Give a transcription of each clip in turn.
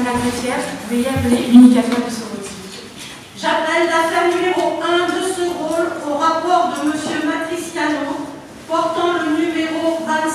greffière, veuillez appeler l'unicateur de ce rôle. J'appelle l'affaire numéro 1 de ce rôle au rapport de M. Matriciano, portant le numéro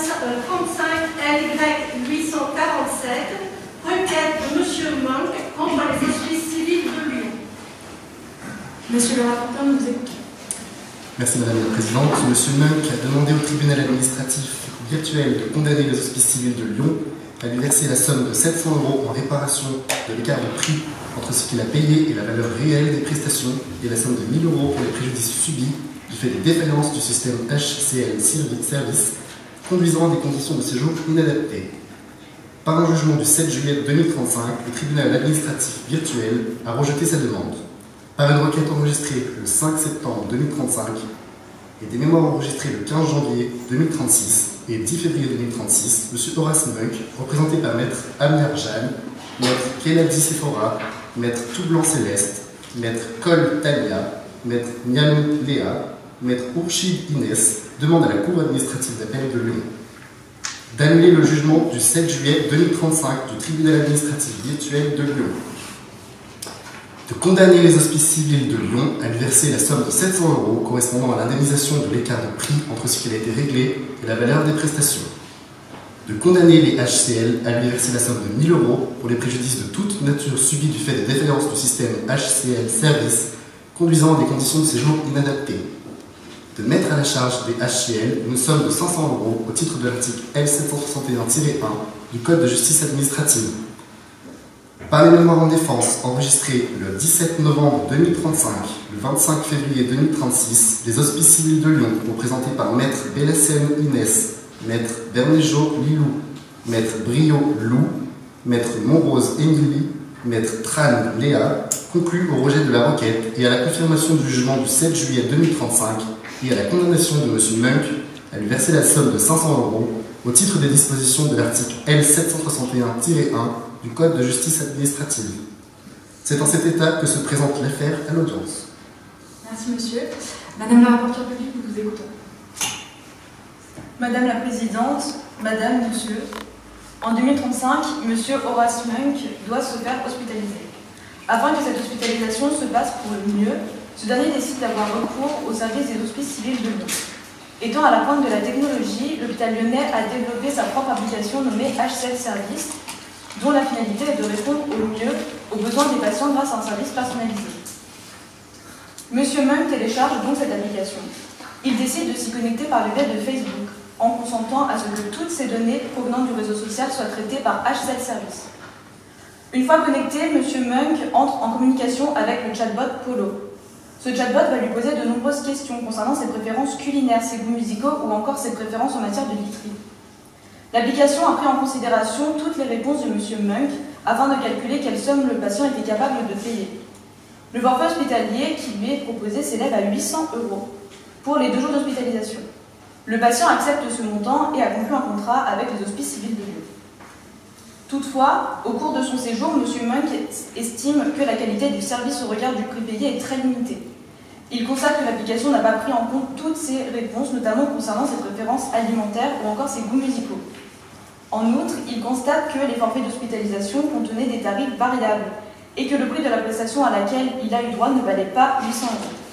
35LY 847, requête de M. Monk contre les hospices civils de Lyon. Monsieur le rapporteur, nous vous écoutons. Merci Madame la Présidente. Monsieur Monk a demandé au tribunal administratif virtuel de condamner les hospices civils de Lyon à lui verser la somme de 700 € en réparation de l'écart de prix entre ce qu'il a payé et la valeur réelle des prestations et la somme de 1 000 € pour les préjudices subis du fait des défaillances du système HCL Service conduisant à des conditions de séjour inadaptées. Par un jugement du 7 juillet 2035, le tribunal administratif virtuel a rejeté sa demande. Par une requête enregistrée le 5 septembre 2035 et des mémoires enregistrées le 15 janvier 2036 et 10 février 2036, M. Horace Monk, représenté par Maître Amir Jeanne, Maître Keladi Sephora, Maître Toublanc Céleste, Maître Col Talia, Maître Nianou Léa, Maître Ourchid Inès, demande à la Cour administrative d'appel de Lyon d'annuler le jugement du 7 juillet 2035 du tribunal administratif virtuel de Lyon, de condamner les hospices civils de Lyon à lui verser la somme de 700 € correspondant à l'indemnisation de l'écart de prix entre ce qui a été réglé et la valeur des prestations, de condamner les HCL à lui verser la somme de 1 000 € pour les préjudices de toute nature subis du fait des défaillances du système HCL Service conduisant à des conditions de séjour inadaptées, de mettre à la charge des HCL une somme de 500 € au titre de l'article L761-1 du Code de justice administrative. Par les mémoires en défense enregistrées le 17 novembre 2035, le 25 février 2036, les hospices civils de Lyon, représentés par Maître Bélacène Inès, Maître Bernéjo Lilou, Maître Brio Lou, Maître Monrose Émilie, Maître Tran Léa, concluent au rejet de la requête et à la confirmation du jugement du 7 juillet 2035 et à la condamnation de M. Monk à lui verser la somme de 500 € au titre des dispositions de l'article L761-1 du Code de justice administrative. C'est en cet état que se présente l'affaire à l'audience. Merci monsieur. Madame la rapporteure publique, nous vous écoutons. Madame la Présidente, Madame, Monsieur, en 2035, Monsieur Horace Monk doit se faire hospitaliser. Afin que cette hospitalisation se passe pour le mieux, ce dernier décide d'avoir recours au service des hospices civils de Lyon. Étant à la pointe de la technologie, l'hôpital lyonnais a développé sa propre application nommée HCL Service, dont la finalité est de répondre au mieux aux besoins des patients grâce à un service personnalisé. Monsieur Monk télécharge donc cette application. Il décide de s'y connecter par le biais de Facebook, en consentant à ce que toutes ces données provenant du réseau social soient traitées par HCL Service. Une fois connecté, Monsieur Monk entre en communication avec le chatbot Polo. Ce chatbot va lui poser de nombreuses questions concernant ses préférences culinaires, ses goûts musicaux ou encore ses préférences en matière de literie. L'application a pris en considération toutes les réponses de M. Monk afin de calculer quelle somme le patient était capable de payer. Le forfait hospitalier qui lui est proposé s'élève à 800 € pour les 2 jours d'hospitalisation. Le patient accepte ce montant et a conclu un contrat avec les hospices civils de Lyon. Toutefois, au cours de son séjour, M. Monk estime que la qualité du service au regard du prix payé est très limitée. Il constate que l'application n'a pas pris en compte toutes ses réponses, notamment concernant ses préférences alimentaires ou encore ses goûts musicaux. En outre, il constate que les forfaits d'hospitalisation contenaient des tarifs variables et que le prix de la prestation à laquelle il a eu droit ne valait pas 800 €.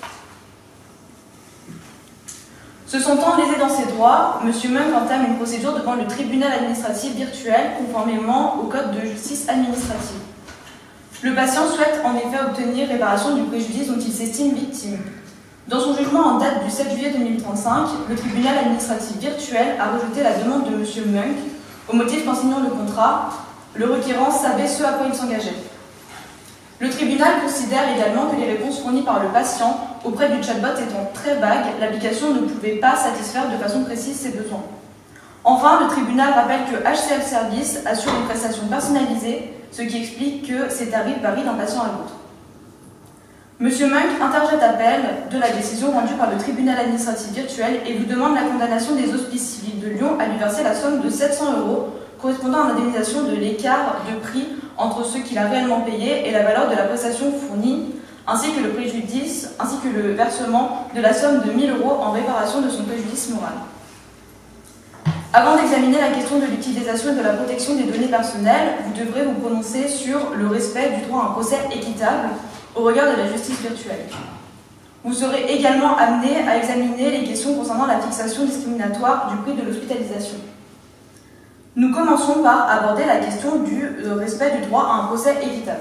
Se sentant lésé dans ses droits, M. Monk entame une procédure devant le tribunal administratif virtuel conformément au Code de justice administrative. Le patient souhaite en effet obtenir réparation du préjudice dont il s'estime victime. Dans son jugement en date du 7 juillet 2035, le tribunal administratif virtuel a rejeté la demande de M. Monk au motif qu'en signant le contrat, le requérant savait ce à quoi il s'engageait. Le tribunal considère également que les réponses fournies par le patient auprès du chatbot étant très vagues, l'application ne pouvait pas satisfaire de façon précise ses besoins. Enfin, le tribunal rappelle que HCL Service assure une prestation personnalisée, ce qui explique que ces tarifs varient d'un patient à l'autre. M. Monk interjette appel de la décision rendue par le tribunal administratif virtuel et lui demande la condamnation des hospices civils de Lyon à lui verser la somme de 700 € correspondant à l'indemnisation de l'écart de prix entre ce qu'il a réellement payé et la valeur de la prestation fournie, ainsi que le préjudice, ainsi que le versement de la somme de 1 000 € en réparation de son préjudice moral. Avant d'examiner la question de l'utilisation et de la protection des données personnelles, vous devrez vous prononcer sur le respect du droit à un procès équitable au regard de la justice virtuelle. Vous serez également amené à examiner les questions concernant la fixation discriminatoire du prix de l'hospitalisation. Nous commençons par aborder la question du respect du droit à un procès équitable.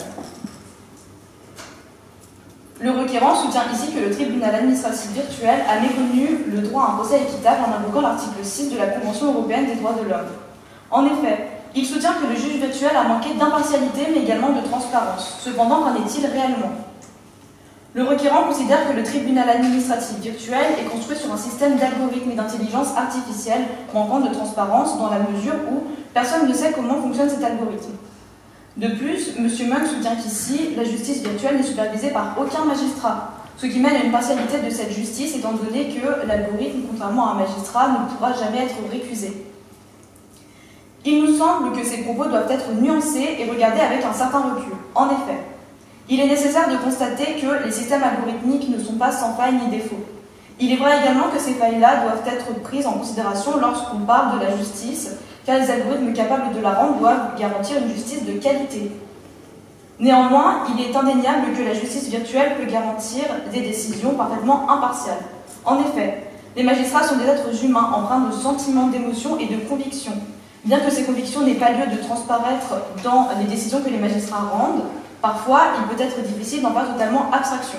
Le requérant soutient ici que le tribunal administratif virtuel a méconnu le droit à un procès équitable en invoquant l'article 6 de la Convention européenne des droits de l'homme. En effet, il soutient que le juge virtuel a manqué d'impartialité mais également de transparence. Cependant, qu'en est-il réellement ? Le requérant considère que le tribunal administratif virtuel est construit sur un système d'algorithmes et d'intelligence artificielle manquant de transparence dans la mesure où personne ne sait comment fonctionne cet algorithme. De plus, M. Munk soutient qu'ici, la justice virtuelle n'est supervisée par aucun magistrat, ce qui mène à une partialité de cette justice étant donné que l'algorithme, contrairement à un magistrat, ne pourra jamais être récusé. Il nous semble que ces propos doivent être nuancés et regardés avec un certain recul. En effet, il est nécessaire de constater que les systèmes algorithmiques ne sont pas sans failles ni défauts. Il est vrai également que ces failles-là doivent être prises en considération lorsqu'on parle de la justice, car les algorithmes capables de la rendre doivent garantir une justice de qualité. Néanmoins, il est indéniable que la justice virtuelle peut garantir des décisions parfaitement impartiales. En effet, les magistrats sont des êtres humains empreints de sentiments, d'émotions et de convictions. Bien que ces convictions n'aient pas lieu de transparaître dans les décisions que les magistrats rendent, parfois il peut être difficile d'en faire totalement abstraction.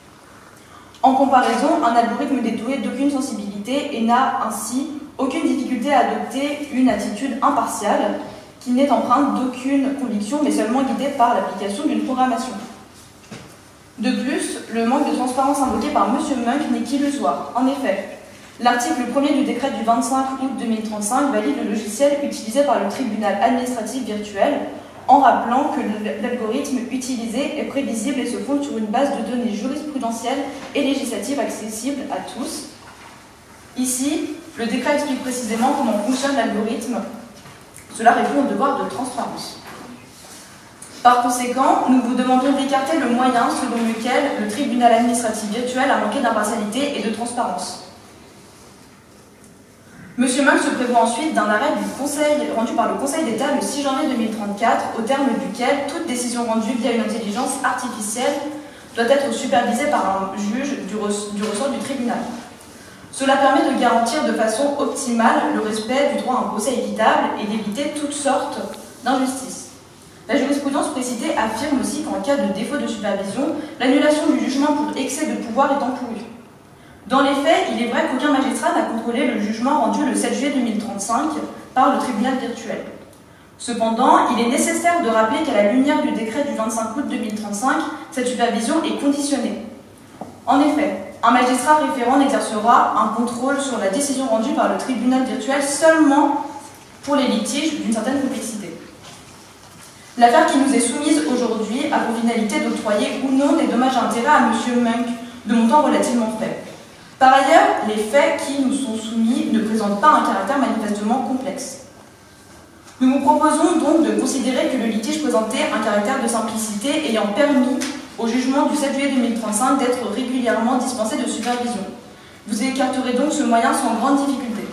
En comparaison, un algorithme n'est doué d'aucune sensibilité et n'a ainsi aucune difficulté à adopter une attitude impartiale qui n'est empreinte d'aucune conviction mais seulement guidée par l'application d'une programmation. De plus, le manque de transparence invoqué par M. Munk n'est qu'illusoire. En effet, l'article 1er du décret du 25 août 2035 valide le logiciel utilisé par le tribunal administratif virtuel en rappelant que l'algorithme utilisé est prévisible et se fonde sur une base de données jurisprudentielles et législatives accessibles à tous. Ici, le décret explique précisément comment fonctionne l'algorithme. Cela répond au devoir de transparence. Par conséquent, nous vous demandons d'écarter le moyen selon lequel le tribunal administratif virtuel a manqué d'impartialité et de transparence. M. Munk se prévoit ensuite d'un arrêt rendu par le Conseil d'État le 6 janvier 2034, au terme duquel toute décision rendue via une intelligence artificielle doit être supervisée par un juge du ressort du tribunal. Cela permet de garantir de façon optimale le respect du droit à un procès équitable et d'éviter toutes sortes d'injustices. La jurisprudence précitée affirme aussi qu'en cas de défaut de supervision, l'annulation du jugement pour excès de pouvoir est encourue. Dans les faits, il est vrai qu'aucun magistrat n'a contrôlé le jugement rendu le 7 juillet 2035 par le tribunal virtuel. Cependant, il est nécessaire de rappeler qu'à la lumière du décret du 25 août 2035, cette supervision est conditionnée. En effet, un magistrat référent n'exercera un contrôle sur la décision rendue par le tribunal virtuel seulement pour les litiges d'une certaine complexité. L'affaire qui nous est soumise aujourd'hui a pour finalité d'octroyer ou non des dommages à intérêt à M. Munk de montant relativement faible. Par ailleurs, les faits qui nous sont soumis ne présentent pas un caractère manifestement complexe. Nous vous proposons donc de considérer que le litige présentait un caractère de simplicité ayant permis au jugement du 7 juillet 2035 d'être régulièrement dispensé de supervision. Vous écarterez donc ce moyen sans grande difficulté.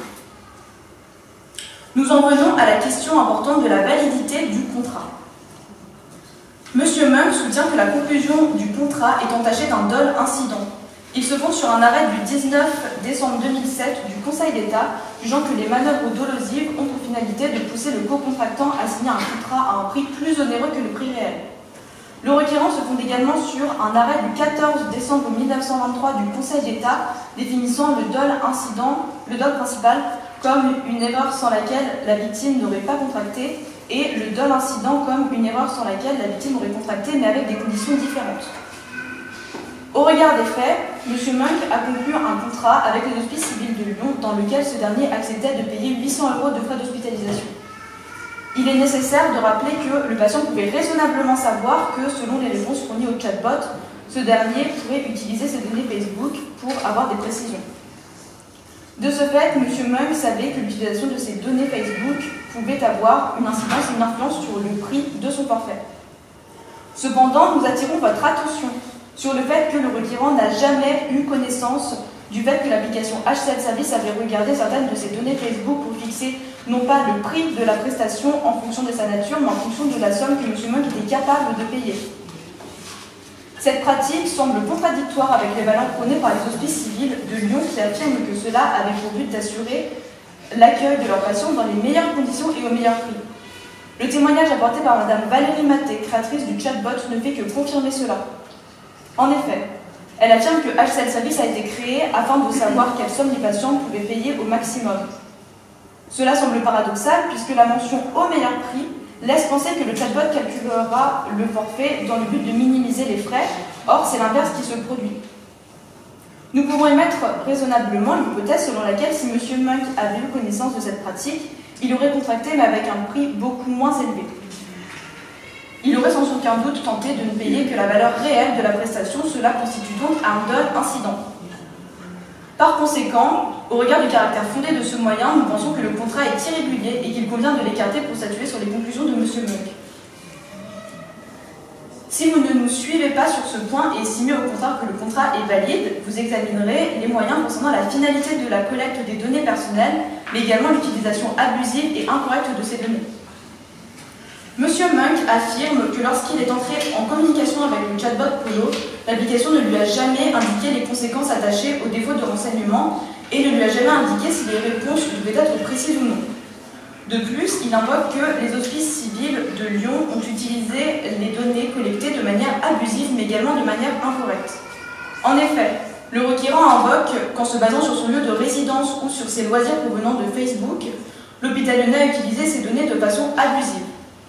Nous en venons à la question importante de la validité du contrat. M. Munk soutient que la conclusion du contrat est entachée d'un dol incident. Il se fonde sur un arrêt du 19 décembre 2007 du Conseil d'État, jugeant que les manœuvres dolosives ont pour finalité de pousser le co-contractant à signer un contrat à un prix plus onéreux que le prix réel. Le requérant se fonde également sur un arrêt du 14 décembre 1923 du Conseil d'État définissant le dol principal comme une erreur sans laquelle la victime n'aurait pas contracté et le dol incident comme une erreur sans laquelle la victime aurait contracté mais avec des conditions différentes. Au regard des faits, M. Munk a conclu un contrat avec les hospices civils de Lyon dans lequel ce dernier acceptait de payer 800 € de frais d'hospitalisation. Il est nécessaire de rappeler que le patient pouvait raisonnablement savoir que, selon les réponses fournies au chatbot, ce dernier pourrait utiliser ses données Facebook pour avoir des précisions. De ce fait, M. Munk savait que l'utilisation de ces données Facebook pouvait avoir une incidence et une influence sur le prix de son forfait. Cependant, nous attirons votre attention sur le fait que le requérant n'a jamais eu connaissance du fait que l'application HCL Service avait regardé certaines de ses données Facebook pour fixer non pas le prix de la prestation en fonction de sa nature, mais en fonction de la somme que M. Munk était capable de payer. Cette pratique semble contradictoire avec les valeurs prônées par les hospices civils de Lyon qui affirment que cela avait pour but d'assurer l'accueil de leurs patients dans les meilleures conditions et au meilleur prix. Le témoignage apporté par Mme Valérie Maté, créatrice du chatbot, ne fait que confirmer cela. En effet, elle affirme que HCL Service a été créé afin de savoir quelle somme les patients pouvaient payer au maximum. Cela semble paradoxal puisque la mention « au meilleur prix » laisse penser que le chatbot calculera le forfait dans le but de minimiser les frais. Or, c'est l'inverse qui se produit. Nous pouvons émettre raisonnablement l'hypothèse selon laquelle si M. Munk avait eu connaissance de cette pratique, il aurait contracté mais avec un prix beaucoup moins élevé. Il aurait sans aucun doute tenté de ne payer que la valeur réelle de la prestation, cela constitue donc un double incident. Par conséquent, au regard du caractère fondé de ce moyen, nous pensons que le contrat est irrégulier et qu'il convient de l'écarter pour statuer sur les conclusions de M. Munk. Si vous ne nous suivez pas sur ce point et estimez au contraire que le contrat est valide, vous examinerez les moyens concernant la finalité de la collecte des données personnelles, mais également l'utilisation abusive et incorrecte de ces données. M. Munk affirme que lorsqu'il est entré en communication avec le chatbot Polo, l'application ne lui a jamais indiqué les conséquences attachées au défaut de renseignement et ne lui a jamais indiqué si les réponses devaient être précises ou non. De plus, il invoque que les hospices civils de Lyon ont utilisé les données collectées de manière abusive, mais également de manière incorrecte. En effet, le requérant invoque qu'en se basant sur son lieu de résidence ou sur ses loisirs provenant de Facebook, l'hôpital lyonnais a utilisé ces données de façon abusive.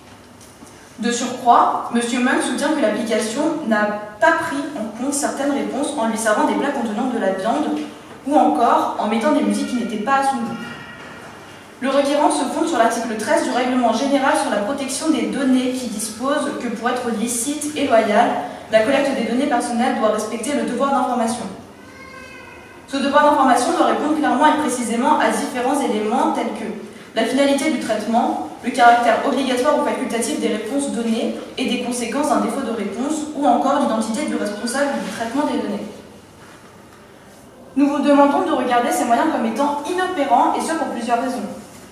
De surcroît, M. Munk soutient que l'application n'a pas pris en compte certaines réponses en lui servant des plats contenant de la viande ou encore en mettant des musiques qui n'étaient pas à son goût. Le requérant se fonde sur l'article 13 du règlement général sur la protection des données qui dispose que pour être licite et loyale, la collecte des données personnelles doit respecter le devoir d'information. Ce devoir d'information doit répondre clairement et précisément à différents éléments tels que la finalité du traitement, le caractère obligatoire ou facultatif des réponses données et des conséquences d'un défaut de réponse, ou encore l'identité du responsable du traitement des données. Nous vous demandons de regarder ces moyens comme étant inopérants, et ce pour plusieurs raisons.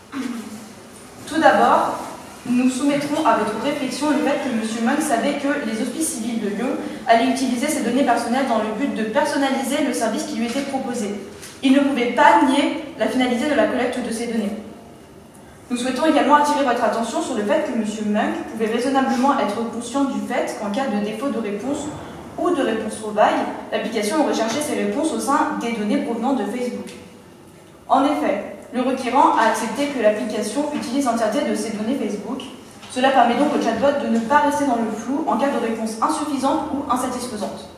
Tout d'abord, nous soumettrons à votre réflexion le fait que M. Munk savait que les hospices civils de Lyon allaient utiliser ces données personnelles dans le but de personnaliser le service qui lui était proposé. Il ne pouvait pas nier la finalité de la collecte de ces données. Nous souhaitons également attirer votre attention sur le fait que M. Munk pouvait raisonnablement être conscient du fait qu'en cas de défaut de réponse ou de réponse trop vague, l'application aurait cherché ces réponses au sein des données provenant de Facebook. En effet, le requérant a accepté que l'application utilise l'entièreté de ces données Facebook. Cela permet donc au chatbot de ne pas rester dans le flou en cas de réponse insuffisante ou insatisfaisante.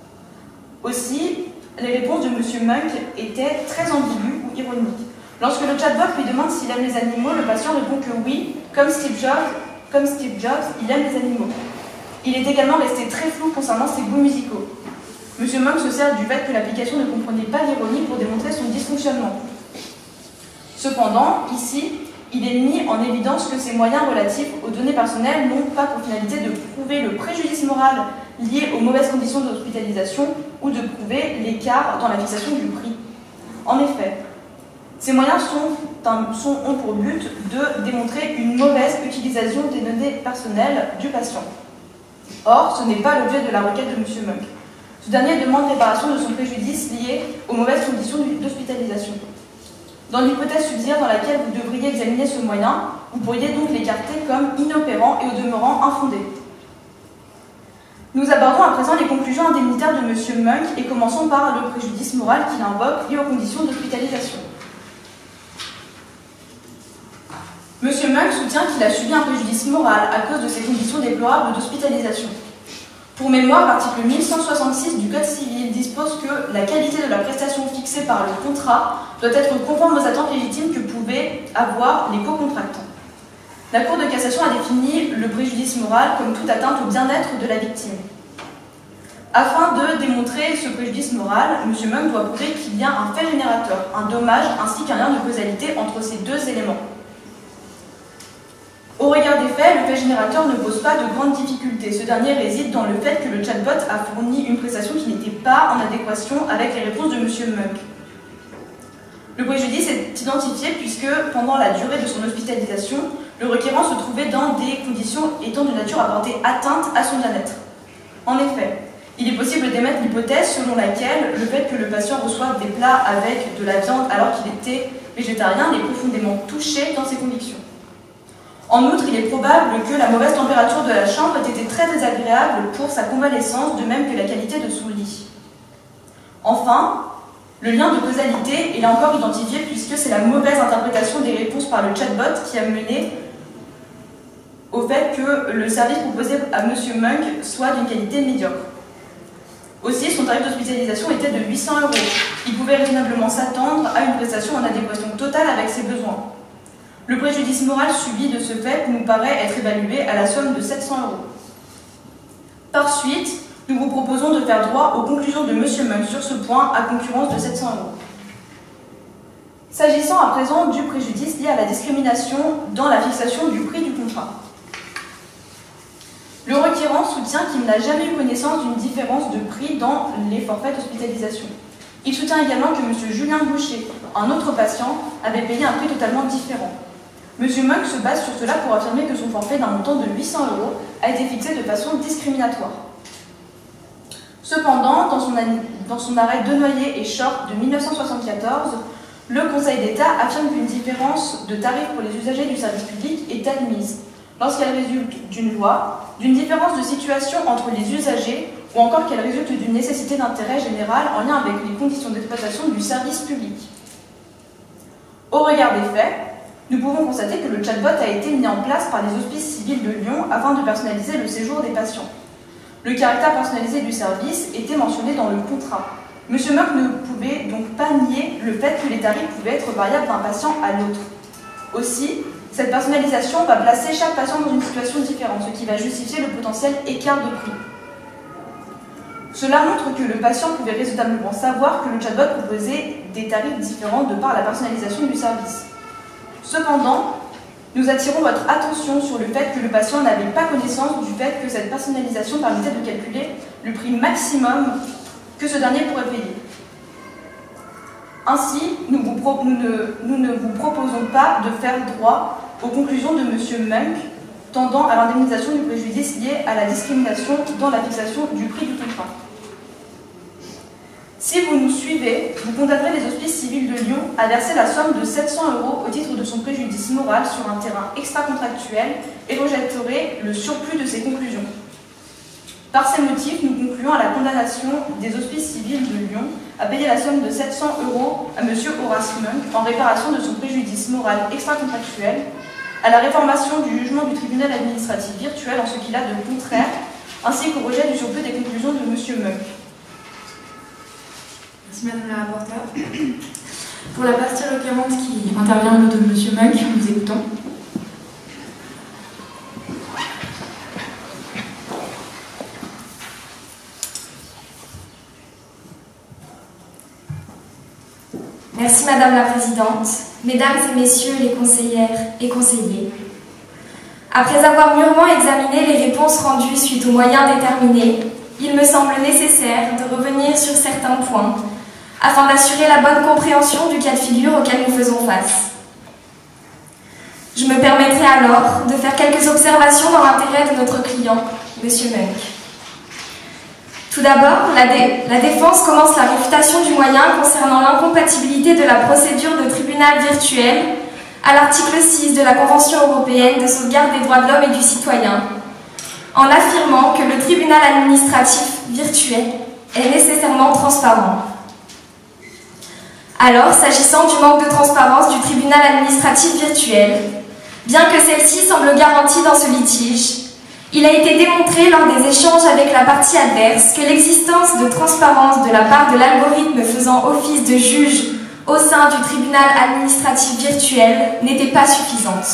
Aussi, les réponses de M. Munk étaient très ambiguës ou ironiques. Lorsque le chatbot lui demande s'il aime les animaux, le patient répond que oui, comme Steve Jobs, il aime les animaux. Il est également resté très flou concernant ses goûts musicaux. M. Munk se sert du fait que l'application ne comprenait pas l'ironie pour démontrer son dysfonctionnement. Cependant, ici, il est mis en évidence que ces moyens relatifs aux données personnelles n'ont pas pour finalité de prouver le préjudice moral lié aux mauvaises conditions d'hospitalisation ou de prouver l'écart dans la fixation du prix. En effet, ces moyens ont pour but de démontrer une mauvaise utilisation des données personnelles du patient. Or, ce n'est pas l'objet de la requête de M. Munk. Ce dernier demande réparation de son préjudice lié aux mauvaises conditions d'hospitalisation. Dans l'hypothèse subsidiaire dans laquelle vous devriez examiner ce moyen, vous pourriez donc l'écarter comme inopérant et au demeurant infondé. Nous abordons à présent les conclusions indemnitaires de M. Munk et commençons par le préjudice moral qu'il invoque lié aux conditions d'hospitalisation. M. Munk soutient qu'il a subi un préjudice moral à cause de ces conditions déplorables d'hospitalisation. Pour mémoire, l'article 1166 du Code civil dispose que la qualité de la prestation fixée par le contrat doit être conforme aux attentes légitimes que pouvaient avoir les co-contractants. La Cour de cassation a défini le préjudice moral comme toute atteinte au bien-être de la victime. Afin de démontrer ce préjudice moral, M. Munk doit prouver qu'il y a un fait générateur, un dommage ainsi qu'un lien de causalité entre ces deux éléments. Au regard des faits, le fait générateur ne pose pas de grandes difficultés. Ce dernier réside dans le fait que le chatbot a fourni une prestation qui n'était pas en adéquation avec les réponses de M. Munk. Le préjudice est identifié puisque, pendant la durée de son hospitalisation, le requérant se trouvait dans des conditions étant de nature à porter atteinte à son bien-être. En effet, il est possible d'émettre l'hypothèse selon laquelle le fait que le patient reçoive des plats avec de la viande alors qu'il était végétarien l'est profondément touché dans ses convictions. En outre, il est probable que la mauvaise température de la chambre ait été très désagréable pour sa convalescence, de même que la qualité de son lit. Enfin, le lien de causalité est là encore identifié puisque c'est la mauvaise interprétation des réponses par le chatbot qui a mené au fait que le service proposé à M. Munk soit d'une qualité médiocre. Aussi, son tarif d'hospitalisation était de 800 €. Il pouvait raisonnablement s'attendre à une prestation en adéquation totale avec ses besoins. Le préjudice moral subi de ce fait nous paraît être évalué à la somme de 700 €. Par suite, nous vous proposons de faire droit aux conclusions de M. Munk sur ce point à concurrence de 700 €. S'agissant à présent du préjudice lié à la discrimination dans la fixation du prix du contrat. Le requérant soutient qu'il n'a jamais eu connaissance d'une différence de prix dans les forfaits d'hospitalisation. Il soutient également que M. Julien Boucher, un autre patient, avait payé un prix totalement différent. M. Munk se base sur cela pour affirmer que son forfait d'un montant de 800 € a été fixé de façon discriminatoire. Cependant, dans son arrêt Denoyer et Short de 1974, le Conseil d'État affirme qu'une différence de tarif pour les usagers du service public est admise lorsqu'elle résulte d'une loi, d'une différence de situation entre les usagers ou encore qu'elle résulte d'une nécessité d'intérêt général en lien avec les conditions d'exploitation du service public. Au regard des faits, nous pouvons constater que le chatbot a été mis en place par les hospices civils de Lyon afin de personnaliser le séjour des patients. Le caractère personnalisé du service était mentionné dans le contrat. M. Munk ne pouvait donc pas nier le fait que les tarifs pouvaient être variables d'un patient à l'autre. Aussi, cette personnalisation va placer chaque patient dans une situation différente, ce qui va justifier le potentiel écart de prix. Cela montre que le patient pouvait raisonnablement savoir que le chatbot proposait des tarifs différents de par la personnalisation du service. Cependant, nous attirons votre attention sur le fait que le patient n'avait pas connaissance du fait que cette personnalisation permettait de calculer le prix maximum que ce dernier pourrait payer. Ainsi, nous ne vous proposons pas de faire droit aux conclusions de M. Munk tendant à l'indemnisation du préjudice lié à la discrimination dans la fixation du prix du contrat. Si vous nous suivez, vous condamnerez les hospices civils de Lyon à verser la somme de 700 € au titre de son préjudice moral sur un terrain extra-contractuel et rejetterez le surplus de ces conclusions. Par ces motifs, nous concluons à la condamnation des hospices civils de Lyon à payer la somme de 700 € à M. Horace Munk en réparation de son préjudice moral extra-contractuel, à la réformation du jugement du tribunal administratif virtuel en ce qu'il a de contraire, ainsi qu'au rejet du surplus des conclusions de M. Munk. Merci Madame la rapporteure. Pour la partie requérante qui intervient au nom de M. Munk, nous écoutons. Merci Madame la Présidente, Mesdames et Messieurs les conseillères et conseillers. Après avoir mûrement examiné les réponses rendues suite aux moyens déterminés, il me semble nécessaire de revenir sur certains points afin d'assurer la bonne compréhension du cas de figure auquel nous faisons face. Je me permettrai alors de faire quelques observations dans l'intérêt de notre client, M. Munk. Tout d'abord, la défense commence la réfutation du moyen concernant l'incompatibilité de la procédure de tribunal virtuel à l'article 6 de la Convention européenne de sauvegarde des droits de l'homme et du citoyen, en affirmant que le tribunal administratif virtuel est nécessairement transparent. Alors, s'agissant du manque de transparence du tribunal administratif virtuel, bien que celle-ci semble garantie dans ce litige, il a été démontré lors des échanges avec la partie adverse que l'existence de transparence de la part de l'algorithme faisant office de juge au sein du tribunal administratif virtuel n'était pas suffisante.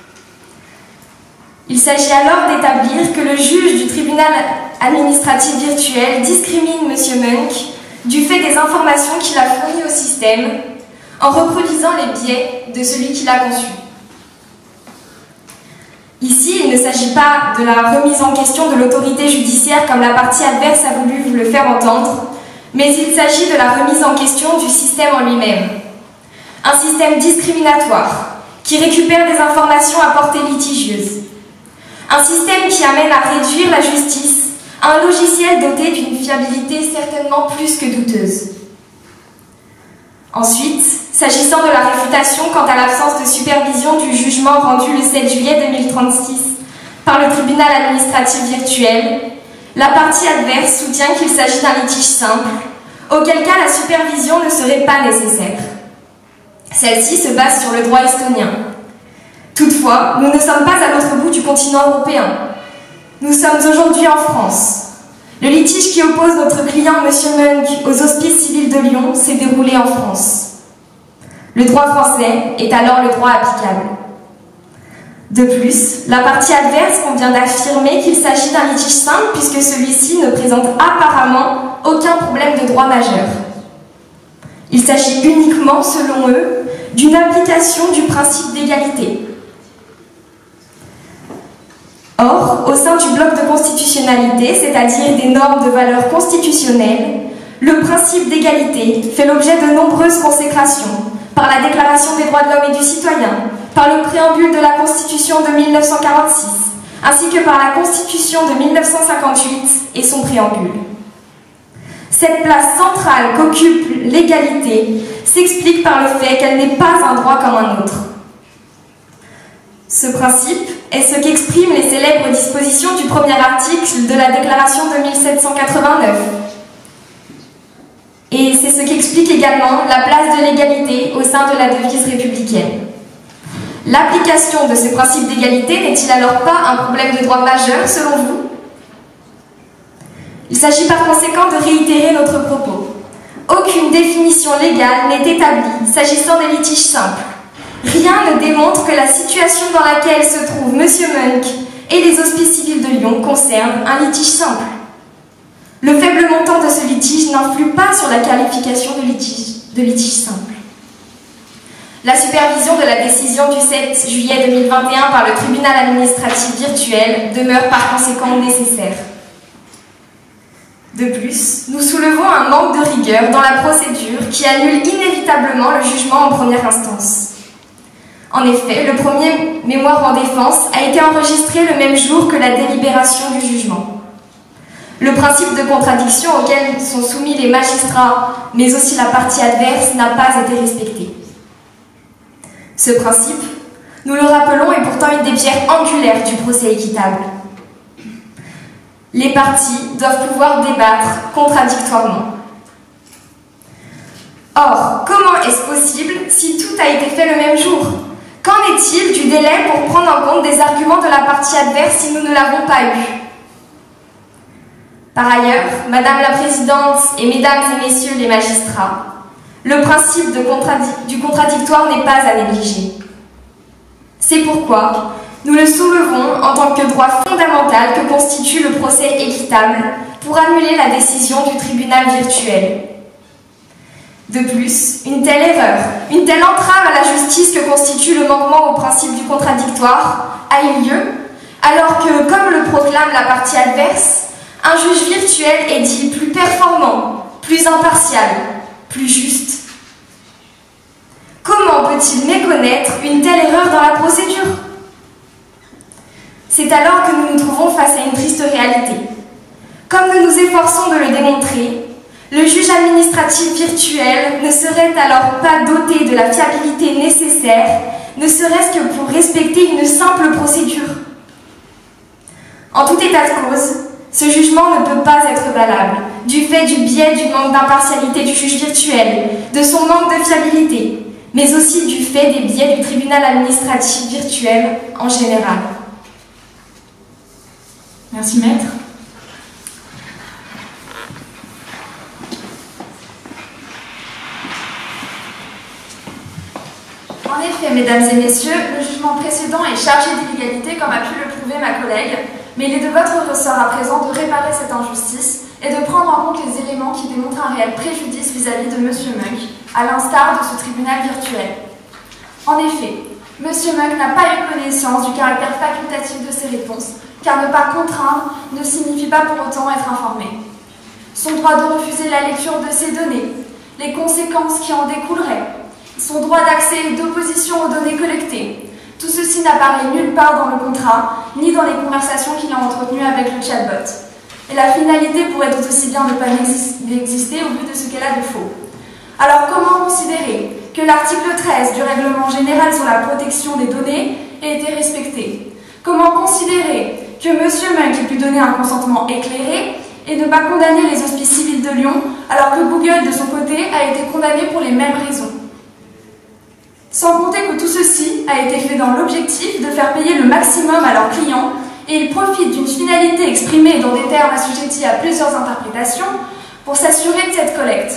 Il s'agit alors d'établir que le juge du tribunal administratif virtuel discrimine M. Munk du fait des informations qu'il a fournies au système en reproduisant les biais de celui qui l'a conçu. Ici, il ne ne s'agit pas de la remise en question de l'autorité judiciaire comme la partie adverse a voulu vous le faire entendre, mais il s'agit de la remise en question du système en lui-même. Un système discriminatoire qui récupère des informations à portée litigieuse. Un système qui amène à réduire la justice à un logiciel doté d'une fiabilité certainement plus que douteuse. Ensuite, s'agissant de la réfutation quant à l'absence de supervision du jugement rendu le 7 juillet 2036 par le tribunal administratif virtuel, la partie adverse soutient qu'il s'agit d'un litige simple, auquel cas la supervision ne serait pas nécessaire. Celle-ci se base sur le droit estonien. Toutefois, nous ne sommes pas à l'autre bout du continent européen. Nous sommes aujourd'hui en France. Le litige qui oppose notre client M. Munk aux hospices civils de Lyon s'est déroulé en France. Le droit français est alors le droit applicable. De plus, la partie adverse convient d'affirmer qu'il s'agit d'un litige simple puisque celui-ci ne présente apparemment aucun problème de droit majeur. Il s'agit uniquement, selon eux, d'une application du principe d'égalité. Or, au sein du bloc de constitutionnalité, c'est-à-dire des normes de valeur constitutionnelle, le principe d'égalité fait l'objet de nombreuses consécrations par la Déclaration des droits de l'homme et du citoyen, par le préambule de la Constitution de 1946, ainsi que par la Constitution de 1958 et son préambule. Cette place centrale qu'occupe l'égalité s'explique par le fait qu'elle n'est pas un droit comme un autre. Ce principe est ce qu'expriment les célèbres dispositions du premier article de la Déclaration de 1789. Et c'est ce qu'explique également la place de l'égalité au sein de la devise républicaine. L'application de ce principe d'égalité n'est-il alors pas un problème de droit majeur selon vous ? Il s'agit par conséquent de réitérer notre propos. Aucune définition légale n'est établie s'agissant des litiges simples. Rien ne démontre que la situation dans laquelle se trouve M. Munk et les hospices civils de Lyon concerne un litige simple. Le faible montant de ce litige n'influe pas sur la qualification de litige simple. La supervision de la décision du 7 juillet 2021 par le tribunal administratif virtuel demeure par conséquent nécessaire. De plus, nous soulevons un manque de rigueur dans la procédure qui annule inévitablement le jugement en première instance. En effet, le premier mémoire en défense a été enregistré le même jour que la délibération du jugement. Le principe de contradiction auquel sont soumis les magistrats, mais aussi la partie adverse, n'a pas été respecté. Ce principe, nous le rappelons, est pourtant une des pierres angulaires du procès équitable. Les parties doivent pouvoir débattre contradictoirement. Or, comment est-ce possible si tout a été fait le même jour ? Qu'en est-il du délai pour prendre en compte des arguments de la partie adverse si nous ne l'avons pas eu ? Par ailleurs, Madame la Présidente et Mesdames et Messieurs les magistrats, le principe du contradictoire n'est pas à négliger. C'est pourquoi nous le soulevons en tant que droit fondamental que constitue le procès équitable pour annuler la décision du tribunal virtuel. De plus, une telle erreur, une telle entrave à la justice que constitue le manquement au principe du contradictoire a eu lieu, alors que, comme le proclame la partie adverse, un juge virtuel est dit plus performant, plus impartial, plus juste. Comment peut-il méconnaître une telle erreur dans la procédure ? C'est alors que nous nous trouvons face à une triste réalité. Comme nous nous efforçons de le démontrer, le juge administratif virtuel ne serait alors pas doté de la fiabilité nécessaire, ne serait-ce que pour respecter une simple procédure. En tout état de cause, ce jugement ne peut pas être valable, du fait du biais du manque d'impartialité du juge virtuel, de son manque de fiabilité, mais aussi du fait des biais du tribunal administratif virtuel en général. Merci, Maître. En effet, mesdames et messieurs, le jugement précédent est chargé d'illégalité, comme a pu le prouver ma collègue, mais il est de votre ressort à présent de réparer cette injustice et de prendre en compte les éléments qui démontrent un réel préjudice vis-à-vis de M. Munk, à l'instar de ce tribunal virtuel. En effet, Monsieur Munk n'a pas eu connaissance du caractère facultatif de ces réponses, car ne pas contraindre ne signifie pas pour autant être informé. Son droit de refuser la lecture de ces données, les conséquences qui en découleraient, son droit d'accès et d'opposition aux données collectées, tout ceci n'apparaît nulle part dans le contrat, ni dans les conversations qu'il a entretenues avec le chatbot. Et la finalité pourrait tout aussi bien ne pas exister au vu de ce qu'elle a de faux. Alors comment considérer que l'article 13 du règlement général sur la protection des données ait été respecté? Comment considérer que M. Munk ait pu donner un consentement éclairé et ne pas condamner les hospices civils de Lyon, alors que Google, de son côté, a été condamné pour les mêmes raisons? Sans compter que tout ceci a été fait dans l'objectif de faire payer le maximum à leurs clients, et ils profitent d'une finalité exprimée dans des termes assujettis à plusieurs interprétations pour s'assurer de cette collecte.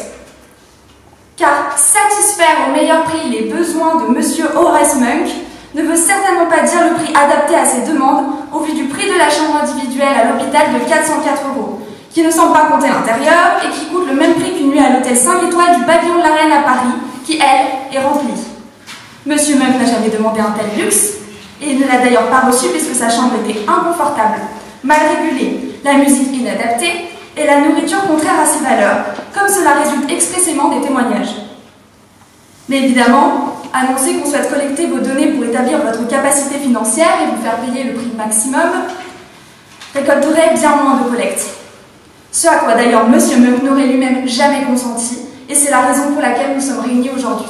Car satisfaire au meilleur prix les besoins de M. Horace Munk ne veut certainement pas dire le prix adapté à ses demandes au vu du prix de la chambre individuelle à l'hôpital de 404 €, qui ne semble pas compter l'intérieur et qui coûte le même prix qu'une nuit à l'hôtel 5 étoiles du pavillon de la Reine à Paris, qui, elle, est remplie. Monsieur Munk n'a jamais demandé un tel luxe, et il ne l'a d'ailleurs pas reçu puisque sa chambre était inconfortable, mal régulée, la musique inadaptée et la nourriture contraire à ses valeurs, comme cela résulte expressément des témoignages. Mais évidemment, annoncer qu'on souhaite collecter vos données pour établir votre capacité financière et vous faire payer le prix maximum récolterait bien moins de collecte. Ce à quoi d'ailleurs Monsieur Munk n'aurait lui-même jamais consenti, et c'est la raison pour laquelle nous sommes réunis aujourd'hui.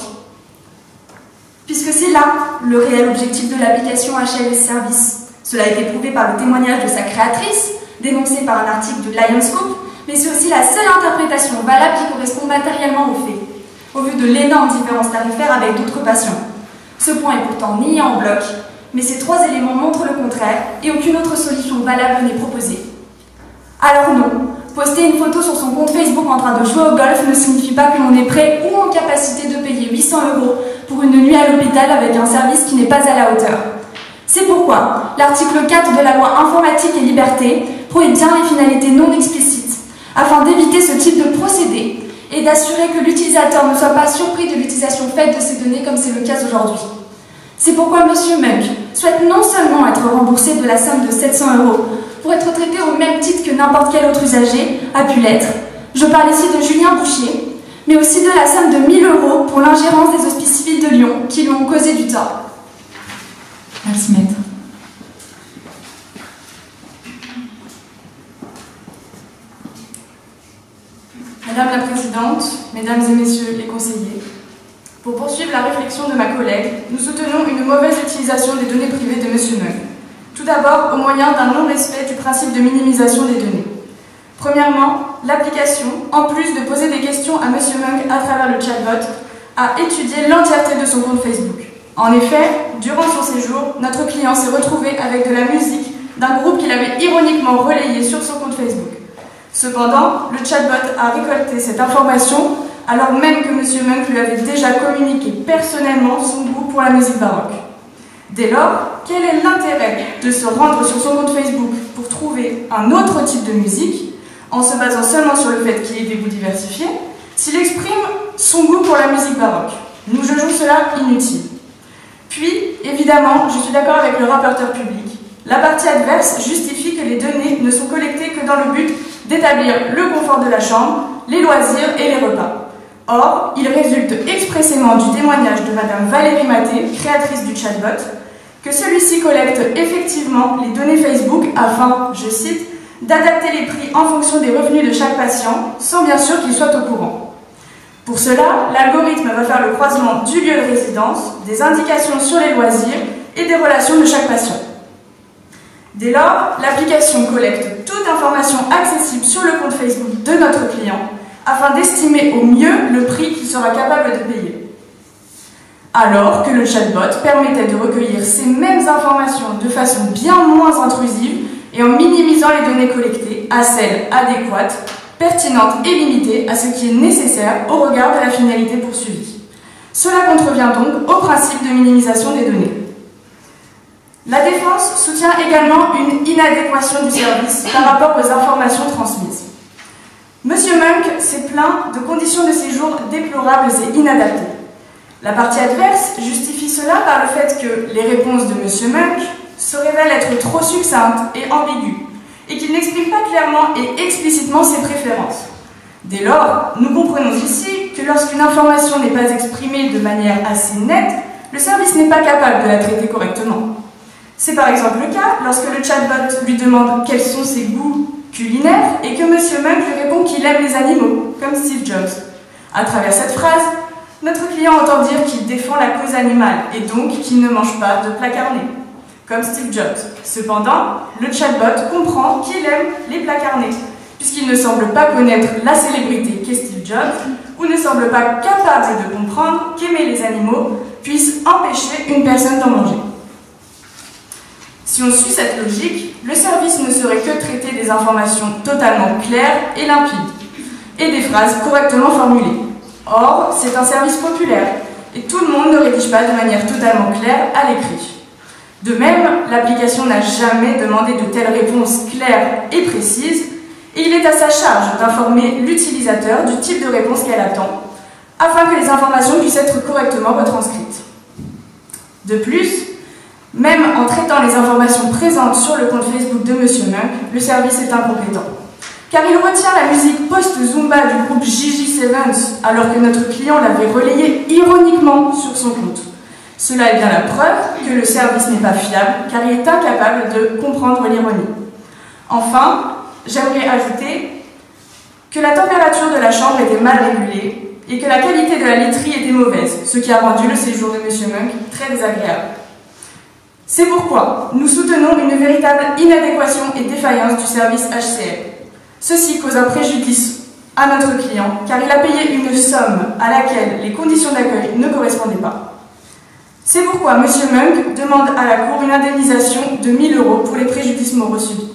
Puisque c'est là le réel objectif de l'application HLS Service. Cela a été prouvé par le témoignage de sa créatrice, dénoncé par un article de Lionscope, mais c'est aussi la seule interprétation valable qui correspond matériellement aux faits, au vu de l'énorme différence tarifaire avec d'autres patients. Ce point est pourtant nié en bloc, mais ces trois éléments montrent le contraire et aucune autre solution valable n'est proposée. Alors non, poster une photo sur son compte Facebook en train de jouer au golf ne signifie pas que l'on est prêt ou en capacité de payer 800 € pour une nuit à l'hôpital avec un service qui n'est pas à la hauteur. C'est pourquoi l'article 4 de la loi Informatique et Liberté prohibe bien les finalités non explicites, afin d'éviter ce type de procédé et d'assurer que l'utilisateur ne soit pas surpris de l'utilisation faite de ces données comme c'est le cas aujourd'hui. C'est pourquoi M. Munk souhaite non seulement être remboursé de la somme de 700 € pour être traité au même titre que n'importe quel autre usager a pu l'être, je parle ici de Julien Bouchier, mais aussi de la somme de 1000 € pour l'ingérence des hospices civils de Lyon qui lui ont causé du tort. Merci, maître. Madame la Présidente, Mesdames et Messieurs les conseillers, pour poursuivre la réflexion de ma collègue, nous soutenons une mauvaise utilisation des données privées de M. Munk. Tout d'abord, au moyen d'un non-respect du principe de minimisation des données. Premièrement, l'application, en plus de poser des questions à M. Munk à travers le chatbot, a étudié l'entièreté de son compte Facebook. En effet, durant son séjour, notre client s'est retrouvé avec de la musique d'un groupe qu'il avait ironiquement relayé sur son compte Facebook. Cependant, le chatbot a récolté cette information alors même que M. Munk lui avait déjà communiqué personnellement son goût pour la musique baroque. Dès lors, quel est l'intérêt de se rendre sur son compte Facebook pour trouver un autre type de musique, en se basant seulement sur le fait qu'il ait des goûts diversifiés, s'il exprime son goût pour la musique baroque? Nous jugeons cela inutile. Puis, évidemment, je suis d'accord avec le rapporteur public. La partie adverse justifie que les données ne sont collectées que dans le but d'établir le confort de la chambre, les loisirs et les repas. Or, il résulte expressément du témoignage de Madame Valérie Maté, créatrice du chatbot, que celui-ci collecte effectivement les données Facebook afin, je cite, d'adapter les prix en fonction des revenus de chaque patient, sans bien sûr qu'il soit au courant. Pour cela, l'algorithme va faire le croisement du lieu de résidence, des indications sur les loisirs et des relations de chaque patient. Dès lors, l'application collecte toute information accessible sur le compte Facebook de notre client afin d'estimer au mieux le prix qu'il sera capable de payer. Alors que le chatbot permettait de recueillir ces mêmes informations de façon bien moins intrusive et en minimisant les données collectées à celles adéquates, pertinentes et limitées à ce qui est nécessaire au regard de la finalité poursuivie. Cela contrevient donc au principe de minimisation des données. La défense soutient également une inadéquation du service par rapport aux informations transmises. M. Munk s'est plaint de conditions de séjour déplorables et inadaptées. La partie adverse justifie cela par le fait que les réponses de M. Munk se révèlent être trop succinctes et ambiguës, et qu'il n'exprime pas clairement et explicitement ses préférences. Dès lors, nous comprenons ici que lorsqu'une information n'est pas exprimée de manière assez nette, le service n'est pas capable de la traiter correctement. C'est par exemple le cas lorsque le chatbot lui demande quels sont ses goûts culinaires et que M. Munk lui répond qu'il aime les animaux, comme Steve Jobs. À travers cette phrase, notre client entend dire qu'il défend la cause animale et donc qu'il ne mange pas de plats carnés, comme Steve Jobs. Cependant, le chatbot comprend qu'il aime les plats carnés, puisqu'il ne semble pas connaître la célébrité qu'est Steve Jobs, ou ne semble pas capable de comprendre qu'aimer les animaux puisse empêcher une personne d'en manger. Si on suit cette logique, le service ne serait que traiter des informations totalement claires et limpides, et des phrases correctement formulées. Or, c'est un service populaire, et tout le monde ne rédige pas de manière totalement claire à l'écrit. De même, l'application n'a jamais demandé de telles réponses claires et précises, et il est à sa charge d'informer l'utilisateur du type de réponse qu'elle attend, afin que les informations puissent être correctement retranscrites. De plus, même en traitant les informations présentes sur le compte Facebook de M. Munk, le service est incompétent. Car il retient la musique post-Zumba du groupe Gigi Sevens, alors que notre client l'avait relayée ironiquement sur son compte. Cela est bien la preuve que le service n'est pas fiable, car il est incapable de comprendre l'ironie. Enfin, j'aimerais ajouter que la température de la chambre était mal régulée et que la qualité de la literie était mauvaise, ce qui a rendu le séjour de M. Munk très désagréable. C'est pourquoi nous soutenons une véritable inadéquation et défaillance du service HCL. Ceci cause un préjudice à notre client, car il a payé une somme à laquelle les conditions d'accueil ne correspondaient pas. C'est pourquoi M. Munk demande à la Cour une indemnisation de 1 000 € pour les préjudices moraux subis.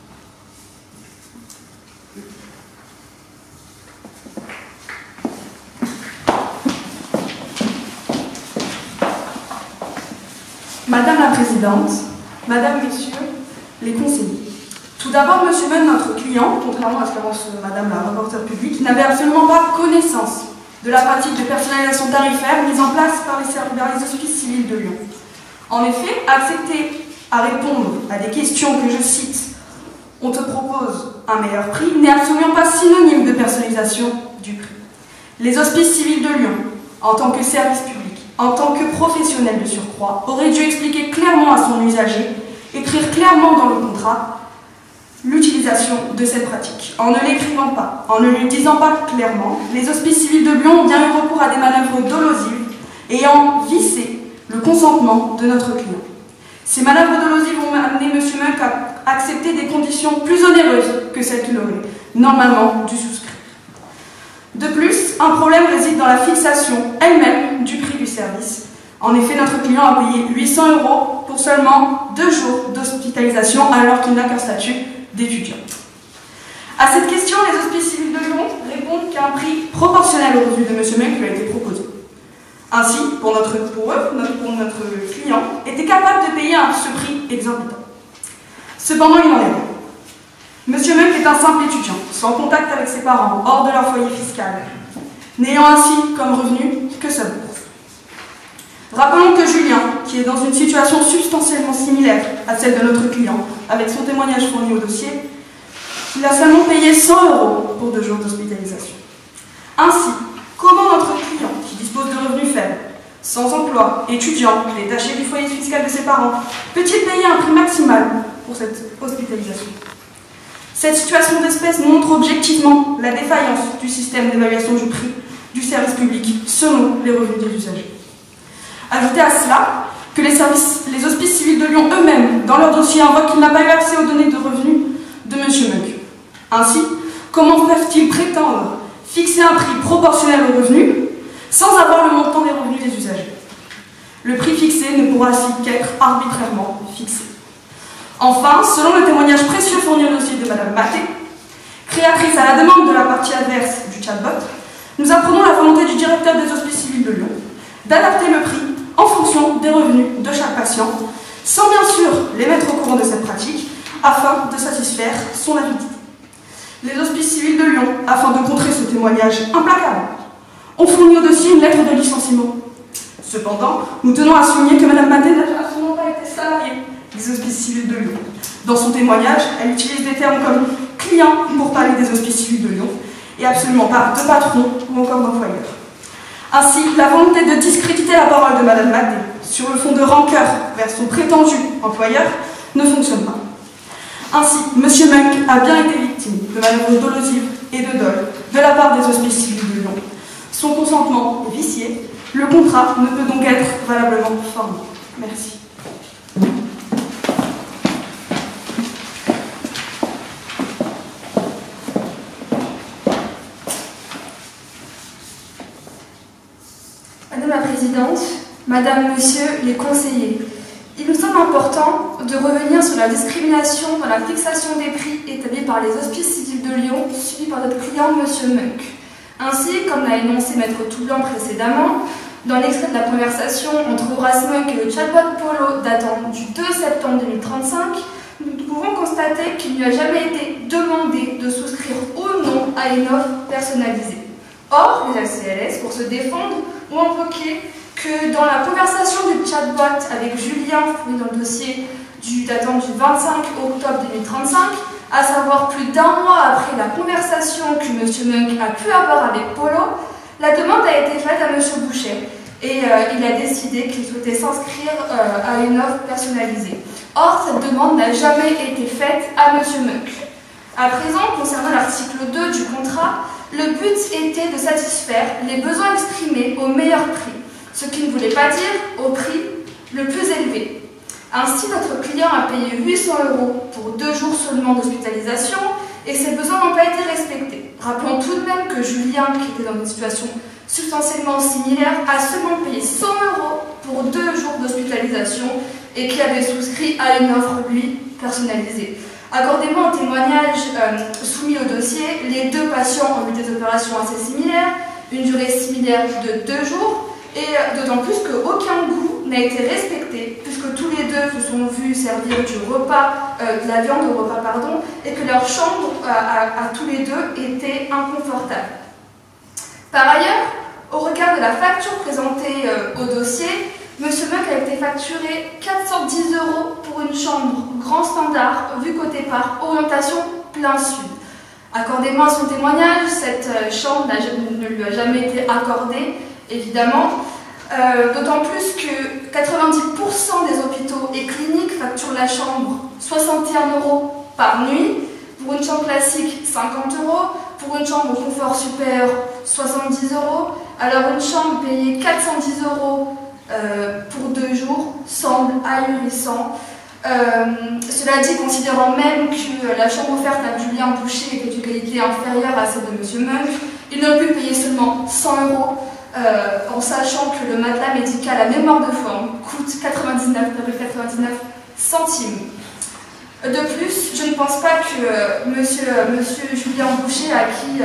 Madame la Présidente, Madame, Messieurs, les conseillers. Tout d'abord, M. Munk, notre client, contrairement à ce qu'avance Madame la rapporteure publique, n'avait absolument pas connaissance de la pratique de personnalisation tarifaire mise en place par les hospices civils de Lyon. En effet, accepter à répondre à des questions que je cite « on te propose un meilleur prix » n'est absolument pas synonyme de personnalisation du prix. Les hospices civils de Lyon, en tant que service public, en tant que professionnel de surcroît, auraient dû expliquer clairement à son usager, écrire clairement dans le contrat, l'utilisation de cette pratique. En ne l'écrivant pas, en ne lui disant pas clairement, les hospices civils de Lyon ont bien eu recours à des manœuvres dolosives ayant vissé le consentement de notre client. Ces manœuvres dolosives ont amené M. Munk à accepter des conditions plus onéreuses que celles qu'il aurait normalement dû souscrire. De plus, un problème réside dans la fixation elle-même du prix du service. En effet, notre client a payé 800 € pour seulement 2 jours d'hospitalisation alors qu'il n'a qu'un statut d'étudiant. À cette question, les hospices civils de Lyon répondent qu'un prix proportionnel aux revenus de M. Munk lui a été proposé. Ainsi, pour notre client, était capable de payer ce prix exorbitant. Cependant, il n'en est rien. M. Munk est un simple étudiant, sans contact avec ses parents, hors de leur foyer fiscal, n'ayant ainsi comme revenu que sa bourse. Rappelons que Julien, qui est dans une situation substantiellement similaire à celle de notre client, avec son témoignage fourni au dossier, il a seulement payé 100 € pour 2 jours d'hospitalisation. Ainsi, comment notre client, qui dispose de revenus faibles, sans emploi, étudiant, détaché du foyer fiscal de ses parents, peut-il payer un prix maximal pour cette hospitalisation? Cette situation d'espèce montre objectivement la défaillance du système d'évaluation du prix du service public selon les revenus des usagers. Ajoutez à cela que les hospices civils de Lyon eux-mêmes, dans leur dossier, invoquent qu'il n'a pas eu accès aux données de revenus de M. Munk. Ainsi, comment peuvent-ils prétendre fixer un prix proportionnel aux revenus sans avoir le montant des revenus des usagers? Le prix fixé ne pourra ainsi qu'être arbitrairement fixé. Enfin, selon le témoignage précieux fourni au dossier de Mme Maté, créatrice à la demande de la partie adverse du chatbot, nous apprenons la volonté du directeur des hospices civils de Lyon d'adapter le prix en fonction des revenus de chaque patient, sans bien sûr les mettre au courant de cette pratique, afin de satisfaire son avidité. Les hospices civils de Lyon, afin de contrer ce témoignage implacable, ont fourni au dossier une lettre de licenciement. Cependant, nous tenons à souligner que Mme Maté n'a absolument pas été salariée des Hospices civils de Lyon. Dans son témoignage, elle utilise des termes comme client pour parler des Hospices civils de Lyon et absolument pas de patron ou encore d'employeur. Ainsi, la volonté de discréditer la parole de Mme Maté sur le fond de rancœur vers son prétendu employeur ne fonctionne pas. Ainsi, M. Munk a bien été victime de manœuvres dolosives et de dol de la part des Hospices civils de Lyon. Son consentement est vicié. Le contrat ne peut donc être valablement formé. Merci. Madame la Présidente, Madame, Monsieur les conseillers, il nous semble important de revenir sur la discrimination dans la fixation des prix établis par les Hospices civils de Lyon, suivis par notre client Monsieur Munk. Ainsi, comme l'a énoncé Maître Toublanc précédemment, dans l'extrait de la conversation entre Horace Munk et le chatbot Polo datant du 2 septembre 2035, nous pouvons constater qu'il n'y a jamais été demandé de souscrire ou non à une offre personnalisée. Or, les ACLS, pour se défendre, ont invoqué que dans la conversation du chatbot avec Julien, fourni dans le dossier datant du 25 octobre 2035, à savoir plus d'un mois après la conversation que M. Munk a pu avoir avec Polo, la demande a été faite à M. Boucher et il a décidé qu'il souhaitait s'inscrire à une offre personnalisée. Or, cette demande n'a jamais été faite à M. Munk. À présent, concernant l'article 2 du contrat, le but était de satisfaire les besoins exprimés au meilleur prix, ce qui ne voulait pas dire au prix le plus élevé. Ainsi, notre client a payé 800 € pour 2 jours seulement d'hospitalisation et ses besoins n'ont pas été respectés. Rappelons tout de même que Julien, qui était dans une situation substantiellement similaire, a seulement payé 100 € pour 2 jours d'hospitalisation et qui avait souscrit à une offre, lui, personnalisée. Accordément au témoignage soumis au dossier, les deux patients ont eu des opérations assez similaires, une durée similaire de 2 jours, et d'autant plus qu'aucun goût n'a été respecté, puisque tous les deux se sont vus servir du repas, de la viande au repas, pardon, et que leur chambre à tous les deux était inconfortable. Par ailleurs, au regard de la facture présentée au dossier, M. Munk a été facturé 410 € pour une chambre grand standard, vue côté parc, orientation plein sud. Accordément à son témoignage, cette chambre ne lui a jamais été accordée, évidemment, d'autant plus que 90% des hôpitaux et cliniques facturent la chambre 61 € par nuit, pour une chambre classique 50 €, pour une chambre au confort supérieur 70 €, alors une chambre payée 410 € pour 2 jours semble ahurissant. Cela dit, considérant même que la chambre offerte à Julien Boucher était d'une qualité inférieure à celle de M. Munk, il n'aurait pu payer seulement 100 € en sachant que le matelas médical à mémoire de forme coûte 99,99 centimes. De plus, je ne pense pas que monsieur Julien Boucher, à qui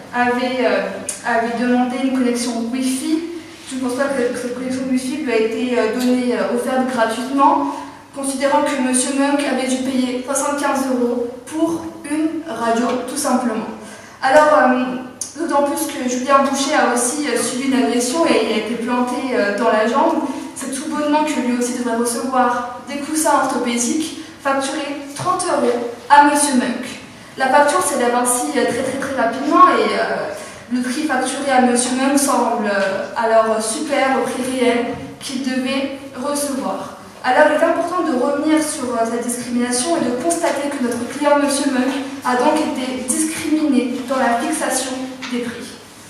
avait demandé une connexion Wi-Fi, je ne pense pas que cette connexion Wi-Fi lui a été offerte gratuitement, considérant que M. Munk avait dû payer 75 € pour une radio, tout simplement. Alors, d'autant plus que Julien Boucher a aussi subi une agression et il a été planté dans la jambe, c'est tout bonnement que lui aussi devrait recevoir des coussins orthopédiques facturés 30 € à M. Munk. La facture s'élève ainsi très rapidement et le prix facturé à M. Munk semble alors supérieur au prix réel qu'il devait recevoir. Alors il est important de revenir sur cette discrimination et de constater que notre client M. Munk a donc été discriminé dans la fixation des prix.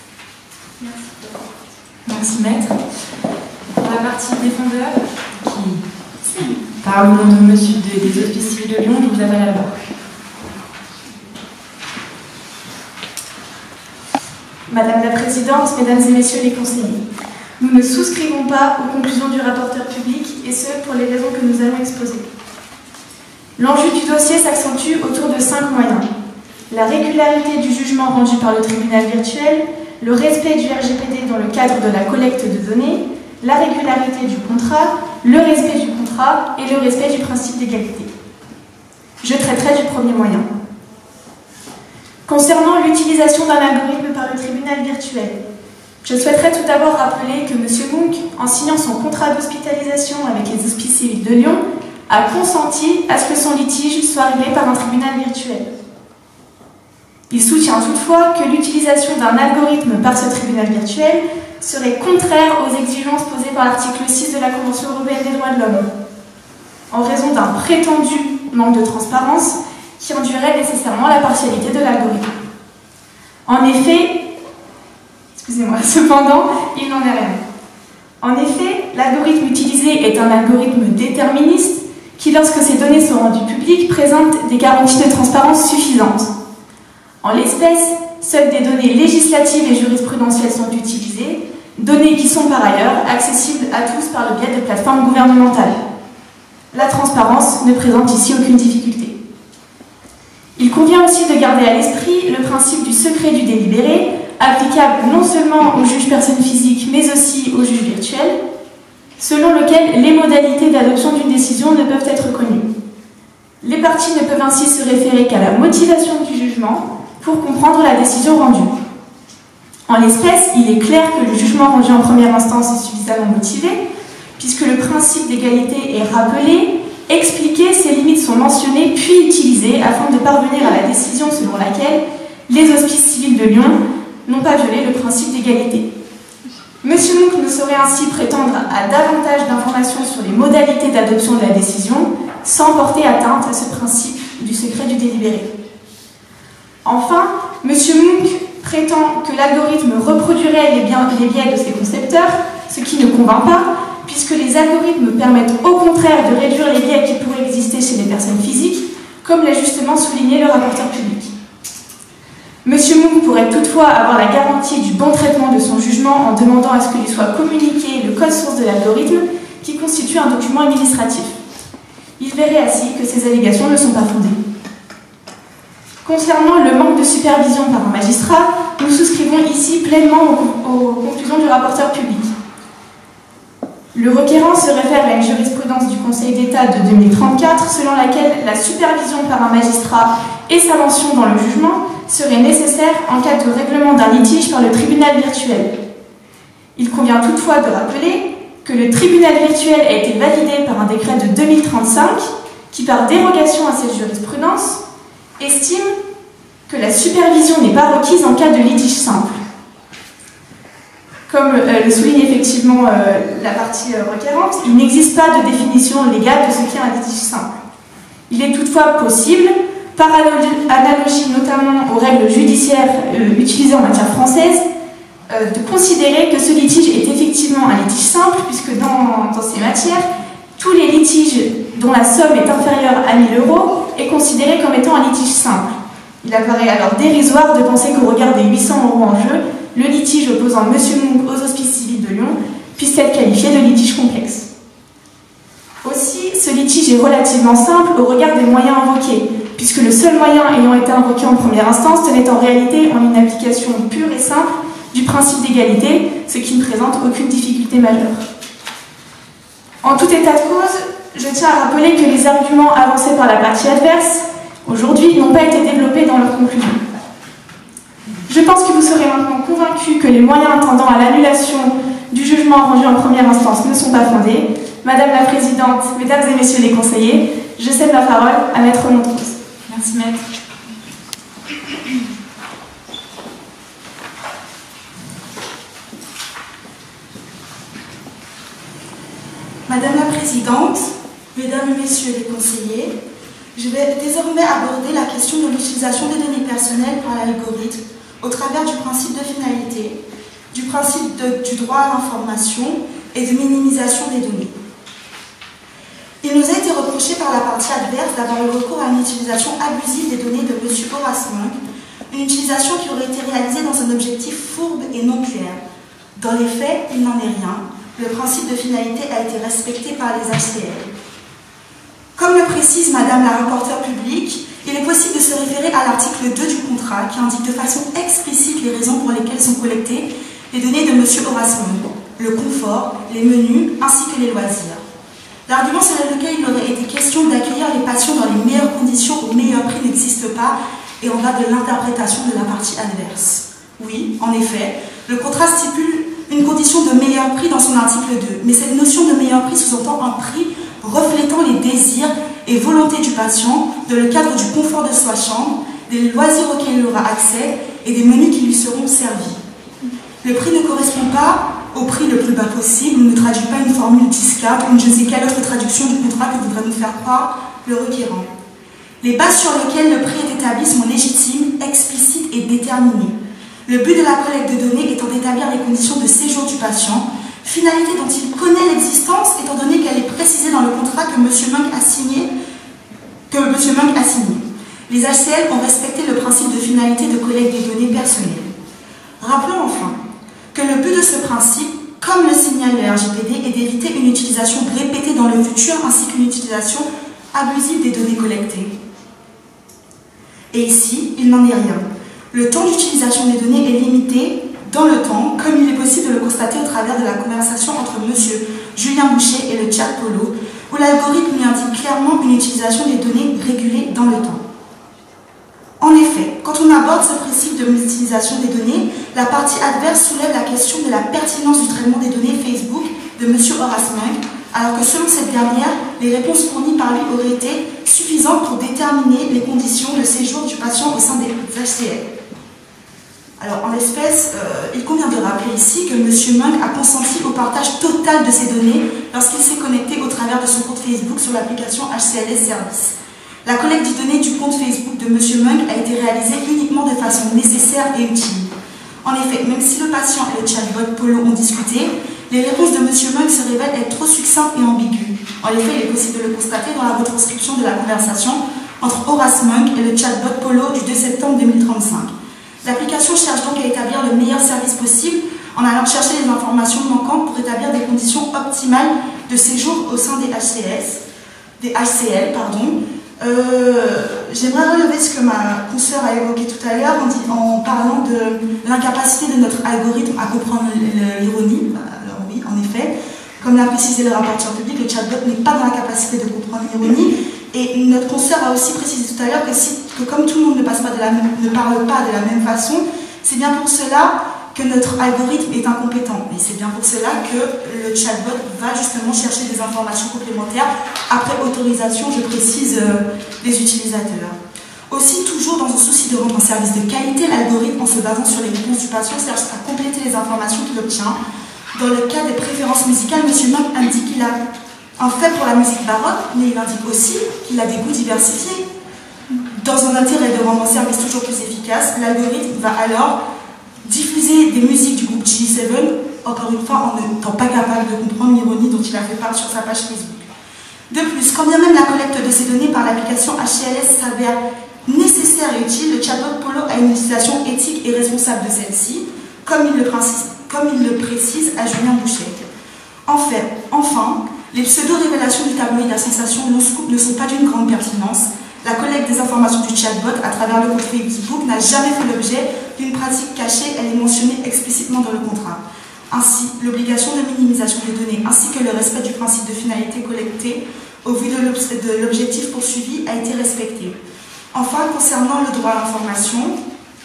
Merci. Merci maître. Pour la partie défendeur qui parle au nom de monsieur des Hospices civils de Lyon, je vous appelle à la barre. Madame la Présidente, Mesdames et Messieurs les conseillers, nous ne souscrivons pas aux conclusions du rapporteur public, et ce, pour les raisons que nous allons exposer. L'enjeu du dossier s'accentue autour de 5 moyens. La régularité du jugement rendu par le tribunal virtuel, le respect du RGPD dans le cadre de la collecte de données, la régularité du contrat, le respect du contrat et le respect du principe d'égalité. Je traiterai du premier moyen. Concernant l'utilisation d'un algorithme par le tribunal virtuel, Je souhaiterais tout d'abord rappeler que M. Munck, en signant son contrat d'hospitalisation avec les Hospices civils de Lyon, a consenti à ce que son litige soit réglé par un tribunal virtuel. Il soutient toutefois que l'utilisation d'un algorithme par ce tribunal virtuel serait contraire aux exigences posées par l'article 6 de la Convention européenne des droits de l'homme, en raison d'un prétendu manque de transparence qui induirait nécessairement la partialité de l'algorithme. En effet, cependant, il n'en est rien. En effet, l'algorithme utilisé est un algorithme déterministe qui, lorsque ces données sont rendues publiques, présente des garanties de transparence suffisantes. En l'espèce, seules des données législatives et jurisprudentielles sont utilisées, données qui sont par ailleurs accessibles à tous par le biais de plateformes gouvernementales. La transparence ne présente ici aucune difficulté. Il convient aussi de garder à l'esprit le principe du secret du délibéré, applicable non seulement aux juges personnes physiques, mais aussi aux juges virtuels, selon lequel les modalités d'adoption d'une décision ne peuvent être connues. Les parties ne peuvent ainsi se référer qu'à la motivation du jugement pour comprendre la décision rendue. En l'espèce, il est clair que le jugement rendu en première instance est suffisamment motivé, puisque le principe d'égalité est rappelé, expliqué, ses limites sont mentionnées, puis utilisées afin de parvenir à la décision selon laquelle les Hospices civils de Lyon n'ont pas violé le principe d'égalité. M. Munck ne saurait ainsi prétendre à davantage d'informations sur les modalités d'adoption de la décision sans porter atteinte à ce principe du secret du délibéré. Enfin, M. Munck prétend que l'algorithme reproduirait les biais de ses concepteurs, ce qui ne convainc pas, puisque les algorithmes permettent au contraire de réduire les biais qui pourraient exister chez les personnes physiques, comme l'a justement souligné le rapporteur public. M. Munck pourrait toutefois avoir la garantie du bon traitement de son jugement en demandant à ce que lui soit communiqué le code source de l'algorithme, qui constitue un document administratif. Il verrait ainsi que ces allégations ne sont pas fondées. Concernant le manque de supervision par un magistrat, nous souscrivons ici pleinement aux conclusions du rapporteur public. Le requérant se réfère à une jurisprudence du Conseil d'État de 2034 selon laquelle la supervision par un magistrat et sa mention dans le jugement serait nécessaire en cas de règlement d'un litige par le tribunal virtuel. Il convient toutefois de rappeler que le tribunal virtuel a été validé par un décret de 2035 qui, par dérogation à cette jurisprudence, estime que la supervision n'est pas requise en cas de litige simple. Comme le souligne effectivement la partie requérante, il n'existe pas de définition légale de ce qu'est un litige simple. Il est toutefois possible, par analogie notamment aux règles judiciaires utilisées en matière française, de considérer que ce litige est effectivement un litige simple, puisque dans ces matières, tous les litiges dont la somme est inférieure à 1 000 € est considéré comme étant un litige simple. Il apparaît alors dérisoire de penser qu'au regard des 800 € en jeu, le litige opposant M. Munck aux Hospices civils de Lyon puisse être qualifié de litige complexe. Aussi, ce litige est relativement simple au regard des moyens invoqués, puisque le seul moyen ayant été invoqué en première instance tenait en réalité en une application pure et simple du principe d'égalité, ce qui ne présente aucune difficulté majeure. En tout état de cause, je tiens à rappeler que les arguments avancés par la partie adverse, aujourd'hui, n'ont pas été développés dans leurs conclusions. Je pense que vous serez maintenant convaincus que les moyens tendant à l'annulation du jugement rendu en première instance ne sont pas fondés. Madame la Présidente, Mesdames et Messieurs les conseillers, je cède la parole à Maître Montrose. Merci, Maître. Madame la Présidente, Mesdames et Messieurs les conseillers, je vais désormais aborder la question de l'utilisation des données personnelles par l'algorithme au travers du principe de finalité, du principe du droit à l'information et de minimisation des données. Il nous a été reproché par la partie adverse d'avoir eu recours à une utilisation abusive des données de M. Horace Munck, une utilisation qui aurait été réalisée dans un objectif fourbe et non clair. Dans les faits, il n'en est rien. Le principe de finalité a été respecté par les HCL. Comme le précise Madame la rapporteure publique, il est possible de se référer à l'article 2 du contrat qui indique de façon explicite les raisons pour lesquelles sont collectées les données de M. Horace Munck, le confort, les menus ainsi que les loisirs. L'argument selon lequel il aurait été question d'accueillir les patients dans les meilleures conditions au meilleur prix n'existe pas et on va de l'interprétation de la partie adverse. Oui, en effet, Le contrat stipule une condition de meilleur prix dans son article 2, mais cette notion de meilleur prix sous-entend un prix reflétant les désirs et volontés du patient dans le cadre du confort de sa chambre, des loisirs auxquels il aura accès et des menus qui lui seront servis. Le prix ne correspond pas au prix le plus bas possible, ne traduit pas une formule discard ou une je ne sais quelle autre traduction du contrat que voudrait nous faire croire le requérant. Les bases sur lesquelles le prix est établi sont légitimes, explicites et déterminées. Le but de la collecte de données étant d'établir les conditions de séjour du patient, finalité dont il connaît l'existence étant donné qu'elle est précisée dans le contrat que M. Munk a signé. Les HCL ont respecté le principe de finalité de collecte des données personnelles. Rappelons enfin que le but de ce principe, comme le signale le RGPD, est d'éviter une utilisation répétée dans le futur ainsi qu'une utilisation abusive des données collectées. Et ici, il n'en est rien. Le temps d'utilisation des données est limité dans le temps, comme il est possible de le constater au travers de la conversation entre M. Julien Boucher et le chat Polo, où l'algorithme lui indique clairement une utilisation des données régulée dans le temps. En effet, quand on aborde ce principe de l'utilisation des données, la partie adverse soulève la question de la pertinence du traitement des données Facebook de M. Horace Munk, alors que selon cette dernière, les réponses fournies par lui auraient été suffisantes pour déterminer les conditions de séjour du patient au sein des HCL. Alors, en l'espèce, il convient de rappeler ici que M. Munk a consenti au partage total de ces données lorsqu'il s'est connecté au travers de son compte Facebook sur l'application HCLS Service. La collecte des données du compte Facebook de M. Munk a été réalisée uniquement de façon nécessaire et utile. En effet, même si le patient et le chatbot Polo ont discuté, les réponses de M. Munk se révèlent être trop succinctes et ambiguës. En effet, il est possible de le constater dans la retranscription de la conversation entre Horace Munk et le chatbot Polo du 2 septembre 2035. L'application cherche donc à établir le meilleur service possible en allant chercher les informations manquantes pour établir des conditions optimales de séjour au sein des HCL. J'aimerais relever ce que ma consoeur a évoqué tout à l'heure en parlant de l'incapacité de notre algorithme à comprendre l'ironie. Alors oui, en effet, comme l'a précisé le rapporteur public, le chatbot n'est pas dans la capacité de comprendre l'ironie. Et notre consoeur a aussi précisé tout à l'heure que comme tout le monde ne parle pas de la même façon, c'est bien pour cela que notre algorithme est incompétent. Et c'est bien pour cela que le chatbot va justement chercher des informations complémentaires après autorisation, je précise, des utilisateurs. Aussi, toujours dans un souci de rendre un service de qualité, l'algorithme, en se basant sur les réponses du patient, cherche à compléter les informations qu'il obtient. Dans le cas des préférences musicales, M. Munk indique qu'il a un fait pour la musique baroque, mais il indique aussi qu'il a des goûts diversifiés. Dans un intérêt de rendre un service toujours plus efficace, l'algorithme va alors diffuser des musiques du groupe G7, encore une fois en n'étant pas capable de comprendre l'ironie dont il a fait part sur sa page Facebook. De plus, quand bien même la collecte de ces données par l'application HCLS s'avère nécessaire et utile, le chatbot Polo a une utilisation éthique et responsable de celle-ci, comme il le précise à Julien Boucher. Enfin, les pseudo-révélations du tabloïd à sensation ne sont pas d'une grande pertinence. La collecte des informations du chatbot à travers le compte Facebook n'a jamais fait l'objet d'une pratique cachée, elle est mentionnée explicitement dans le contrat. Ainsi, l'obligation de minimisation des données ainsi que le respect du principe de finalité collectée au vu de l'objectif poursuivi a été respecté. Enfin, concernant le droit à l'information,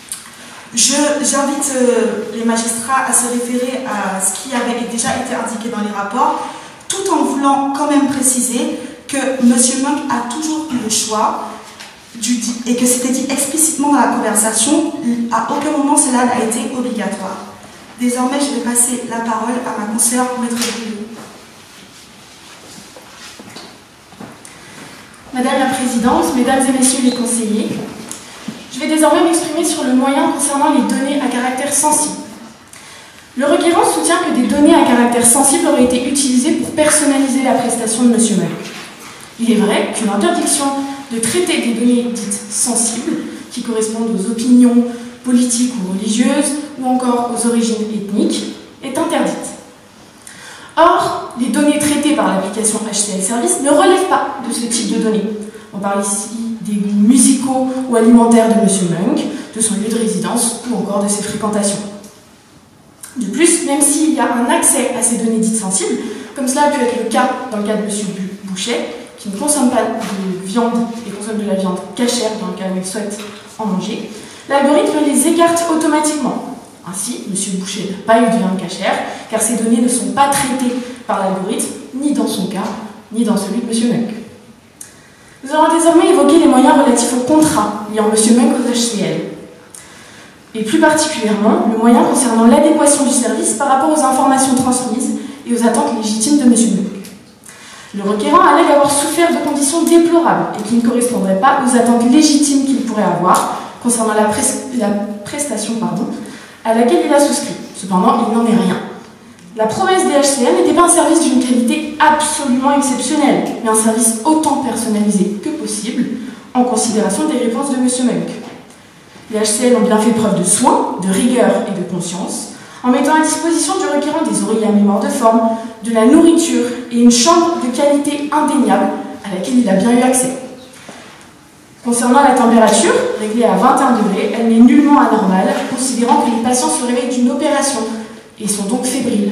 j'invite les magistrats à se référer à ce qui avait déjà été indiqué dans les rapports, tout en voulant quand même préciser que M. Munk a toujours eu le choix et que c'était dit explicitement dans la conversation, à aucun moment cela n'a été obligatoire. Désormais, je vais passer la parole à ma consoeur, Maître Guillaume. Madame la Présidente, Mesdames et Messieurs les conseillers, je vais désormais m'exprimer sur le moyen concernant les données à caractère sensible. Le requérant soutient que des données à caractère sensible auraient été utilisées pour personnaliser la prestation de M. Munk. Il est vrai qu'une interdiction de traiter des données dites sensibles, qui correspondent aux opinions politiques ou religieuses, ou encore aux origines ethniques, est interdite. Or, les données traitées par l'application HCL Service ne relèvent pas de ce type de données. On parle ici des goûts musicaux ou alimentaires de M. Munk, de son lieu de résidence ou encore de ses fréquentations. De plus, même s'il y a un accès à ces données dites sensibles, comme cela a pu être le cas dans le cas de M. Boucher, qui ne consomme pas de viande et consomme de la viande cachère dans le cas où il souhaite en manger, l'algorithme les écarte automatiquement. Ainsi, M. Boucher n'a pas eu de lien de cachère, car ces données ne sont pas traitées par l'algorithme, ni dans son cas, ni dans celui de M. Munk. Nous allons désormais évoquer les moyens relatifs au contrat liant M. Munk aux HCL, et plus particulièrement le moyen concernant l'adéquation du service par rapport aux informations transmises et aux attentes légitimes de M. Munk. Le requérant allègue avoir souffert de conditions déplorables et qui ne correspondraient pas aux attentes légitimes qu'il pourrait avoir concernant la prestation à laquelle il a souscrit. Cependant, il n'en est rien. La promesse des HCL n'était pas un service d'une qualité absolument exceptionnelle, mais un service autant personnalisé que possible en considération des réponses de M. Munk. Les HCL ont bien fait preuve de soin, de rigueur et de conscience, en mettant à disposition du requérant des oreillers à mémoire de forme, de la nourriture et une chambre de qualité indéniable à laquelle il a bien eu accès. Concernant la température, réglée à 21 degrés, elle n'est nullement anormale, considérant que les patients se réveillent d'une opération et sont donc fébriles.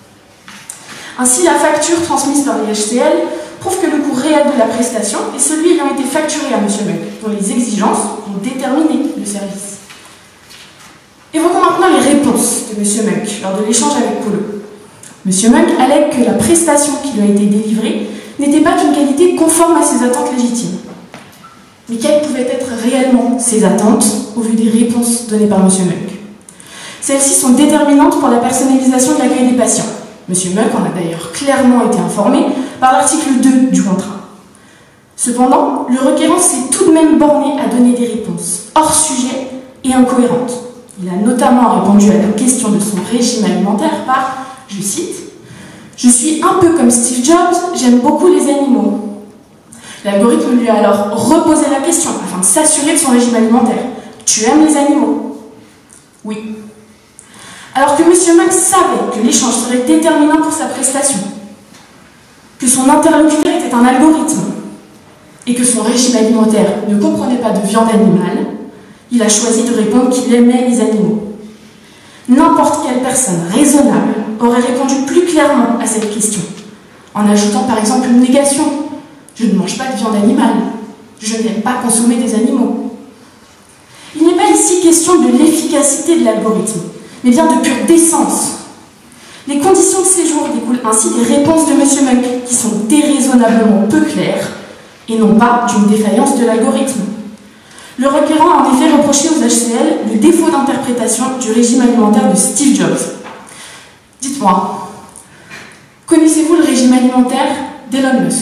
Ainsi, la facture transmise par les HCL prouve que le coût réel de la prestation est celui ayant été facturé à M. Munk, dont les exigences ont déterminé le service. Évoquons maintenant les réponses de M. Munk lors de l'échange avec Polo. M. Munk allègue que la prestation qui lui a été délivrée n'était pas d'une qualité conforme à ses attentes légitimes. Mais quelles pouvaient être réellement ces attentes au vu des réponses données par M. Munk? Celles-ci sont déterminantes pour la personnalisation de l'accueil des patients. M. Munk en a d'ailleurs clairement été informé par l'article 2 du contrat. Cependant, le requérant s'est tout de même borné à donner des réponses hors sujet et incohérentes. Il a notamment répondu à la question de son régime alimentaire par, je cite, « Je suis un peu comme Steve Jobs, j'aime beaucoup les animaux. » L'algorithme lui a alors reposé la question afin de s'assurer de son régime alimentaire. « Tu aimes les animaux ?» « Oui. » Alors que M. Munk savait que l'échange serait déterminant pour sa prestation, que son interlocuteur était un algorithme et que son régime alimentaire ne comprenait pas de viande animale, il a choisi de répondre qu'il aimait les animaux. N'importe quelle personne raisonnable aurait répondu plus clairement à cette question, en ajoutant par exemple une négation. Je ne mange pas de viande animale. Je n'aime pas consommer des animaux. Il n'est pas ici question de l'efficacité de l'algorithme, mais bien de pure décence. Les conditions de séjour découlent ainsi des réponses de M. Munk qui sont déraisonnablement peu claires et non pas d'une défaillance de l'algorithme. Le requérant a en effet reproché aux HCL le défaut d'interprétation du régime alimentaire de Steve Jobs. Dites-moi, connaissez-vous le régime alimentaire d'Elon Musk?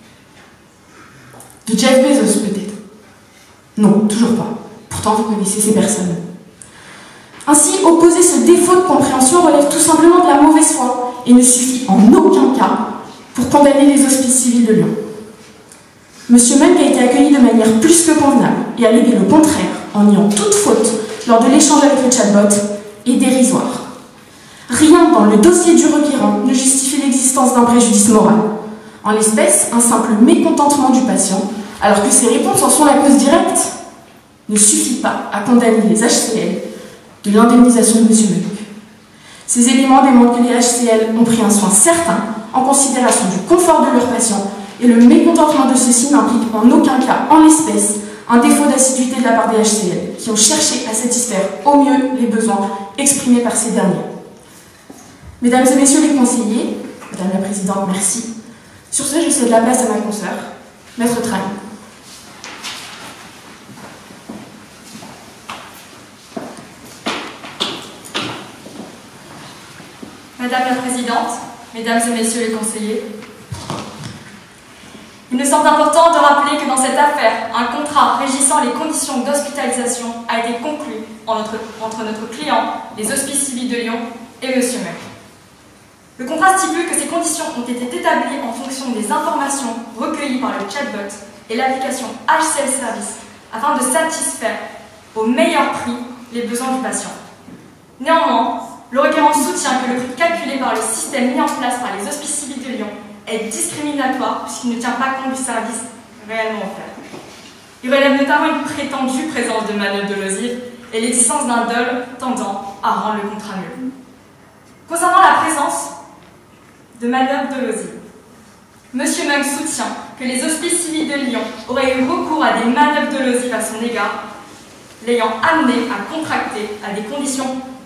De Jeff Bezos peut-être? Non, toujours pas. Pourtant vous connaissez ces personnes. Ainsi, opposer ce défaut de compréhension relève tout simplement de la mauvaise foi et ne suffit en aucun cas pour condamner les hospices civils de Lyon. M. Munk a été accueilli de manière plus que convenable et a légué le contraire en niant toute faute lors de l'échange avec le chatbot est dérisoire. Rien dans le dossier du requérant ne justifie l'existence d'un préjudice moral. En l'espèce, un simple mécontentement du patient, alors que ses réponses en sont la cause directe, ne suffit pas à condamner les HCL de l'indemnisation de M. Munk. Ces éléments démontrent que les HCL ont pris un soin certain en considération du confort de leurs patients et le mécontentement de ceux-ci n'implique en aucun cas, en l'espèce, un défaut d'assiduité de la part des HCL, qui ont cherché à satisfaire au mieux les besoins exprimés par ces derniers. Mesdames et messieurs les conseillers, Madame la Présidente, merci. Sur ce, je cède la place à ma consoeur, Maître Trahi. Madame la Présidente, Mesdames et Messieurs les conseillers, il me semble important de rappeler que dans cette affaire, un contrat régissant les conditions d'hospitalisation a été conclu entre notre client, les Hospices civils de Lyon, et M. Munk. Le contrat stipule que ces conditions ont été établies en fonction des informations recueillies par le chatbot et l'application HCL Service afin de satisfaire au meilleur prix les besoins du patient. Néanmoins, le requérant soutient que le prix calculé par le système mis en place par les Hospices civils de Lyon est discriminatoire puisqu'il ne tient pas compte du service réellement offert. Il relève notamment une prétendue présence de manœuvres dolosives et l'existence d'un dol tendant à rendre le contrat nul. Concernant la présence de manœuvres dolosives, M. Munk soutient que les Hospices civils de Lyon auraient eu recours à des manœuvres dolosives à son égard, l'ayant amené à contracter à des conditions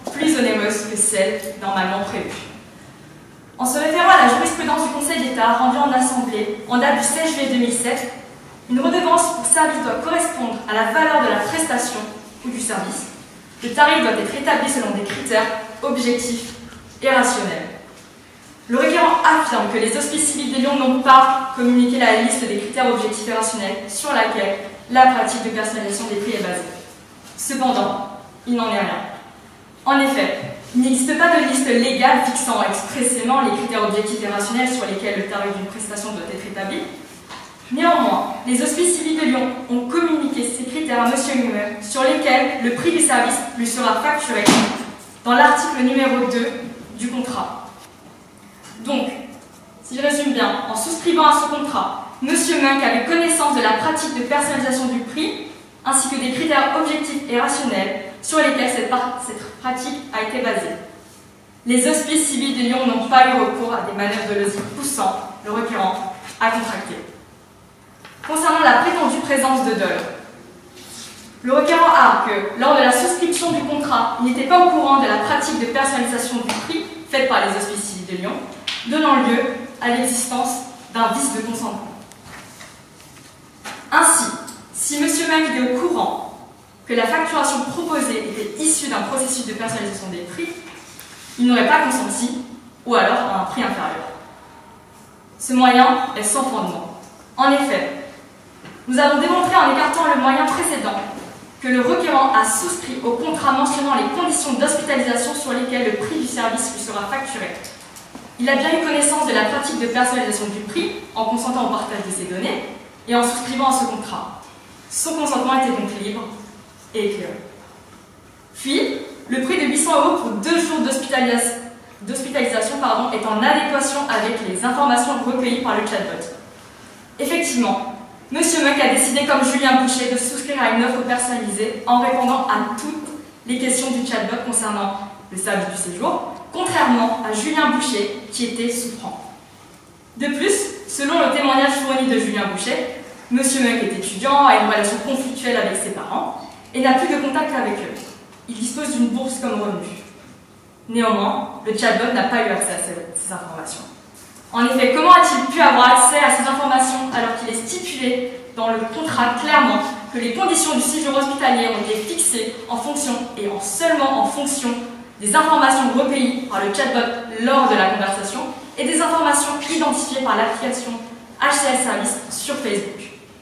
plus onéreuse que celle normalement prévue. En se référant à la jurisprudence du Conseil d'État rendue en Assemblée en date du 16 juillet 2007, une redevance pour service doit correspondre à la valeur de la prestation ou du service. Le tarif doit être établi selon des critères objectifs et rationnels. Le requérant affirme que les Hospices civils de Lyon n'ont pas communiqué la liste des critères objectifs et rationnels sur laquelle la pratique de personnalisation des prix est basée. Cependant, il n'en est rien. En effet, il n'existe pas de liste légale fixant expressément les critères objectifs et rationnels sur lesquels le tarif d'une prestation doit être établi. Néanmoins, les Hospices civils de Lyon ont communiqué ces critères à M. Mumer sur lesquels le prix du service lui sera facturé dans l'article numéro 2 du contrat. Donc, si je résume bien, en souscrivant à ce contrat, M. Munk avait connaissance de la pratique de personnalisation du prix ainsi que des critères objectifs et rationnels sur lesquels cette pratique a été basée. Les Hospices civils de Lyon n'ont pas eu recours à des manœuvres de logique poussant le requérant à contracter. Concernant la prétendue présence de dol, le requérant a que, lors de la souscription du contrat, il n'était pas au courant de la pratique de personnalisation du prix faite par les Hospices civils de Lyon, donnant lieu à l'existence d'un vice de consentement. Ainsi, si M. Munk était au courant que la facturation proposée était issue d'un processus de personnalisation des prix, il n'aurait pas consenti, ou alors à un prix inférieur. Ce moyen est sans fondement. En effet, nous avons démontré en écartant le moyen précédent que le requérant a souscrit au contrat mentionnant les conditions d'hospitalisation sur lesquelles le prix du service lui sera facturé. Il a bien eu connaissance de la pratique de personnalisation du prix en consentant au partage de ces données et en souscrivant à ce contrat. Son consentement était donc libre et éclairé. Puis, le prix de 800 € pour 2 jours d'hospitalisation est en adéquation avec les informations recueillies par le chatbot. Effectivement, M. Munk a décidé, comme Julien Boucher, de souscrire à une offre personnalisée en répondant à toutes les questions du chatbot concernant le service du séjour, contrairement à Julien Boucher, qui était souffrant. De plus, selon le témoignage fourni de Julien Boucher, M. Munk est étudiant, a une relation conflictuelle avec ses parents et n'a plus de contact avec eux. Il dispose d'une bourse comme revenu. Néanmoins, le chatbot n'a pas eu accès à ces informations. En effet, comment a-t-il pu avoir accès à ces informations alors qu'il est stipulé dans le contrat clairement que les conditions du séjour hospitalier ont été fixées en fonction et seulement en fonction des informations recueillies par le chatbot lors de la conversation et des informations identifiées par l'application HCL Service sur Facebook.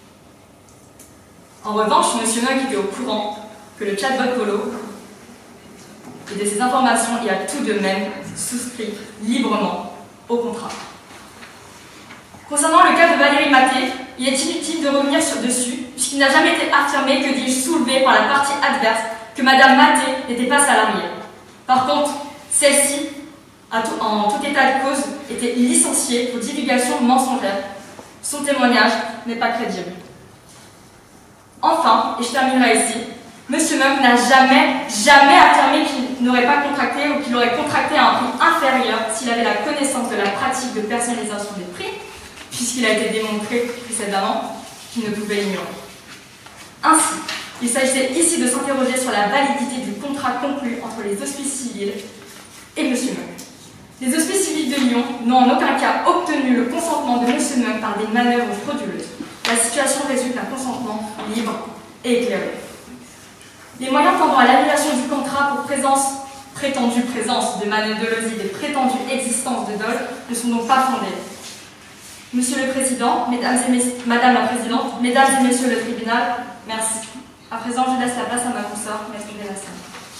En revanche, M. Munk était au courant que le chatbot Polo et de ces informations y a tout de même souscrit librement au contrat. Concernant le cas de Valérie Maté, il est inutile de revenir dessus, puisqu'il n'a jamais été affirmé, que dis-je, soulevé par la partie adverse, que Mme Maté n'était pas salariée. Par contre, celle-ci, en tout état de cause, était licenciée pour divulgation mensongère. Son témoignage n'est pas crédible. Enfin, et je terminerai ici, M. Munk n'a jamais affirmé qu'il n'aurait pas contracté ou qu'il aurait contracté à un prix inférieur s'il avait la connaissance de la pratique de personnalisation des prix, puisqu'il a été démontré précédemment qu'il ne pouvait l'ignorer. Ainsi, il s'agissait ici de s'interroger sur la validité du contrat conclu entre les Hospices civils et M. Munk. Les Hospices civils de Lyon n'ont en aucun cas obtenu le consentement de M. Munk par des manœuvres frauduleuses. La situation résulte d'un consentement libre et éclairé. Les moyens tendant à l'annulation du contrat pour prétendue présence de manœuvres de losie et prétendue existence de dol ne sont donc pas fondés. Monsieur le Président, Madame la Présidente, Mesdames et Messieurs le Tribunal, merci. À présent, je laisse la place à ma consoeur, Maître Bélassin.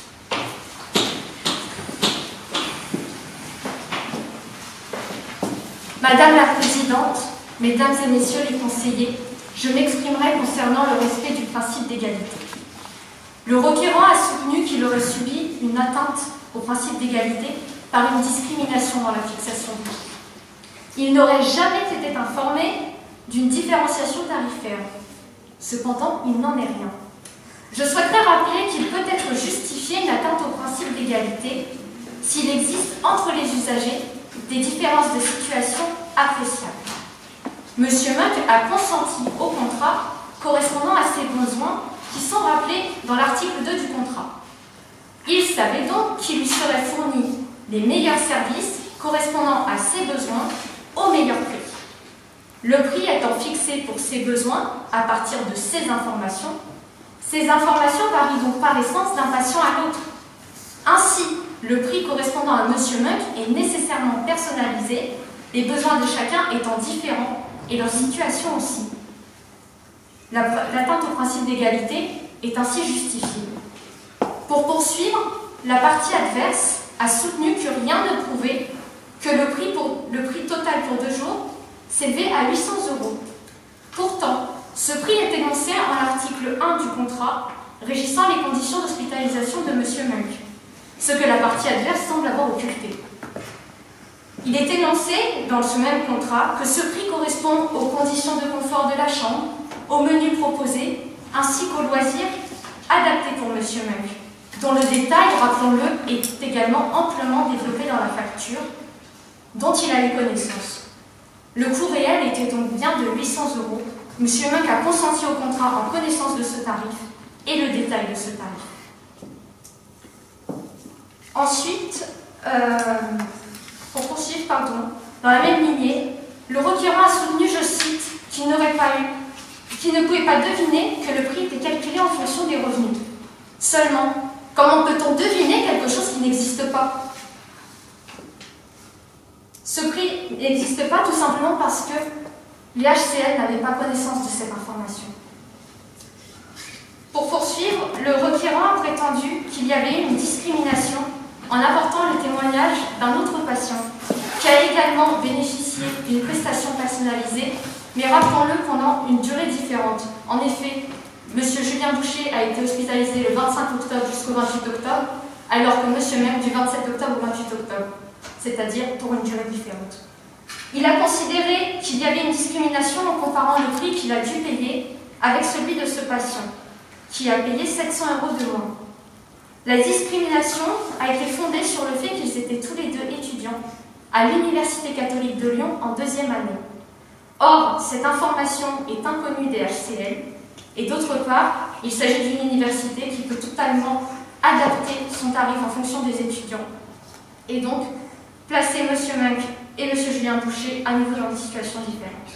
Madame la Présidente, Mesdames et Messieurs les conseillers, je m'exprimerai concernant le respect du principe d'égalité. Le requérant a soutenu qu'il aurait subi une atteinte au principe d'égalité par une discrimination dans la fixation du prix. Il n'aurait jamais été informé d'une différenciation tarifaire. Cependant, il n'en est rien. Je souhaiterais rappeler qu'il peut être justifié une atteinte au principe d'égalité s'il existe entre les usagers des différences de situation appréciables. M. Munk a consenti au contrat correspondant à ses besoins qui sont rappelés dans l'article 2 du contrat. Il savait donc qu'il lui serait fourni les meilleurs services correspondant à ses besoins au meilleur prix. Le prix étant fixé pour ses besoins à partir de ces informations varient donc par essence d'un patient à l'autre. Ainsi, le prix correspondant à M. Munk est nécessairement personnalisé, les besoins de chacun étant différents et leur situation aussi. L'atteinte au principe d'égalité est ainsi justifiée. Pour poursuivre, la partie adverse a soutenu que rien ne prouvait que le prix total pour 2 jours s'élevait à 800 €. Pourtant, ce prix est énoncé en l'article 1 du contrat régissant les conditions d'hospitalisation de M. Munk, ce que la partie adverse semble avoir occulté. Il est énoncé dans ce même contrat que ce prix correspond aux conditions de confort de la chambre, au menu proposé, ainsi qu'aux loisirs adaptés pour M. Munk, dont le détail, rappelons-le, est également amplement développé dans la facture, dont il a eu connaissance. Le coût réel était donc bien de 800 €. M. Munk a consenti au contrat en connaissance de ce tarif et le détail de ce tarif. Ensuite, pour poursuivre, dans la même lignée, le requérant a soutenu, je cite, qu'il ne pouvait pas deviner que le prix était calculé en fonction des revenus. Seulement, comment peut-on deviner quelque chose qui n'existe pas? Ce prix n'existe pas tout simplement parce que les HCL n'avaient pas connaissance de cette information. Pour poursuivre, le requérant a prétendu qu'il y avait une discrimination en apportant le témoignage d'un autre patient qui a également bénéficié d'une prestation personnalisée, mais rappelons-le pendant une durée différente. En effet, M. Julien Boucher a été hospitalisé le 25 octobre jusqu'au 28 octobre, alors que M. Munk du 27 octobre au 28 octobre, c'est-à-dire pour une durée différente. Il a considéré qu'il y avait une discrimination en comparant le prix qu'il a dû payer avec celui de ce patient, qui a payé 700 € de moins. La discrimination a été fondée sur le fait qu'ils étaient tous les deux étudiants à l'Université catholique de Lyon en 2e année. Or, cette information est inconnue des HCL, et d'autre part, il s'agit d'une université qui peut totalement adapter son tarif en fonction des étudiants, et donc placer M. Munk et M. Julien Boucher à nouveau dans des situations différentes.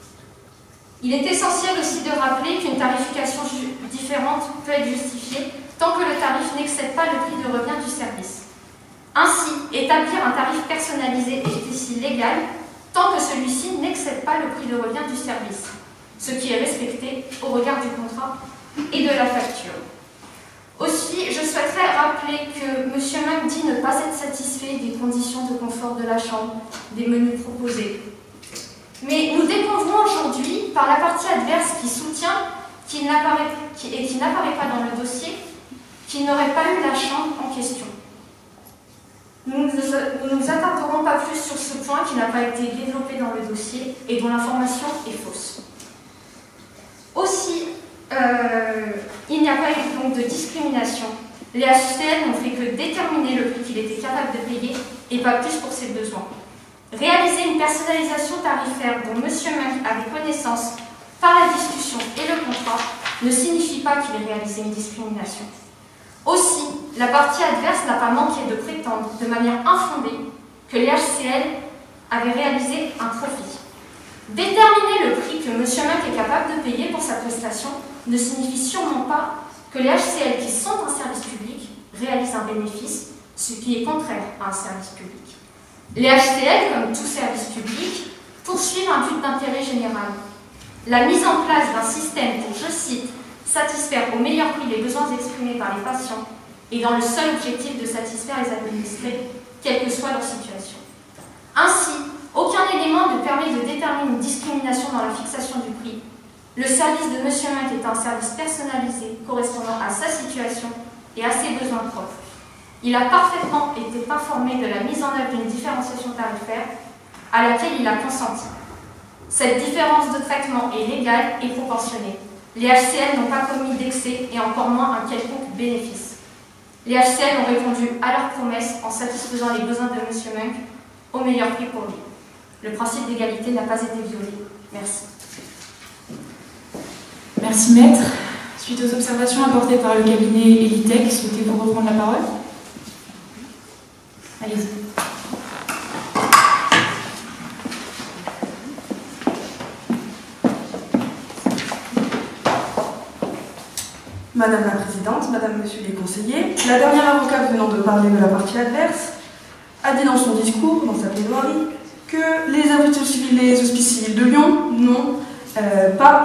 Il est essentiel aussi de rappeler qu'une tarification différente peut être justifiée tant que le tarif n'excède pas le prix de revient du service. Ainsi, établir un tarif personnalisé est ici légal tant que celui-ci n'excède pas le prix de revient du service, ce qui est respecté au regard du contrat et de la facture. Aussi, je souhaiterais rappeler que M. Munk dit ne pas être satisfait des conditions de confort de la chambre, des menus proposés. Mais nous découvrons aujourd'hui, par la partie adverse qui soutient qui n'apparaît pas dans le dossier, qu'il n'aurait pas eu la chambre en question. Nous ne nous attarderons pas plus sur ce point qui n'a pas été développé dans le dossier et dont l'information est fausse. Aussi, il n'y a pas eu donc de discrimination. Les HCL n'ont fait que déterminer le prix qu'il était capable de payer et pas plus pour ses besoins. Réaliser une personnalisation tarifaire dont M. Munk avait connaissance par la discussion et le contrat ne signifie pas qu'il ait réalisé une discrimination. Aussi, la partie adverse n'a pas manqué de prétendre de manière infondée que les HCL avaient réalisé un profit. Déterminer le prix que M. Munk est capable de payer pour sa prestation ne signifie sûrement pas que les HCL qui sont un service public réalisent un bénéfice, ce qui est contraire à un service public. Les HCL, comme tout service public, poursuivent un but d'intérêt général. La mise en place d'un système pour, je cite, satisfaire au meilleur prix les besoins exprimés par les patients et dans le seul objectif de satisfaire les administrés, quelle que soit leur situation. Ainsi, aucun élément ne permet de déterminer une discrimination dans la fixation du prix. Le service de M. Munk est un service personnalisé correspondant à sa situation et à ses besoins propres. Il a parfaitement été informé de la mise en œuvre d'une différenciation tarifaire à laquelle il a consenti. Cette différence de traitement est légale et proportionnée. Les HCL n'ont pas commis d'excès et encore moins un quelconque bénéfice. Les HCL ont répondu à leurs promesses en satisfaisant les besoins de M. Munk au meilleur prix pour lui. Le principe d'égalité n'a pas été violé. Merci. Merci maître. Suite aux observations apportées par le cabinet Elitech, souhaitez-vous reprendre la parole? Allez-y. Madame la Présidente, Madame, Monsieur les conseillers, la dernière avocate venant de parler de la partie adverse a dit dans son discours, dans sa plaidoirie, que les hospices civils de Lyon n'ont pas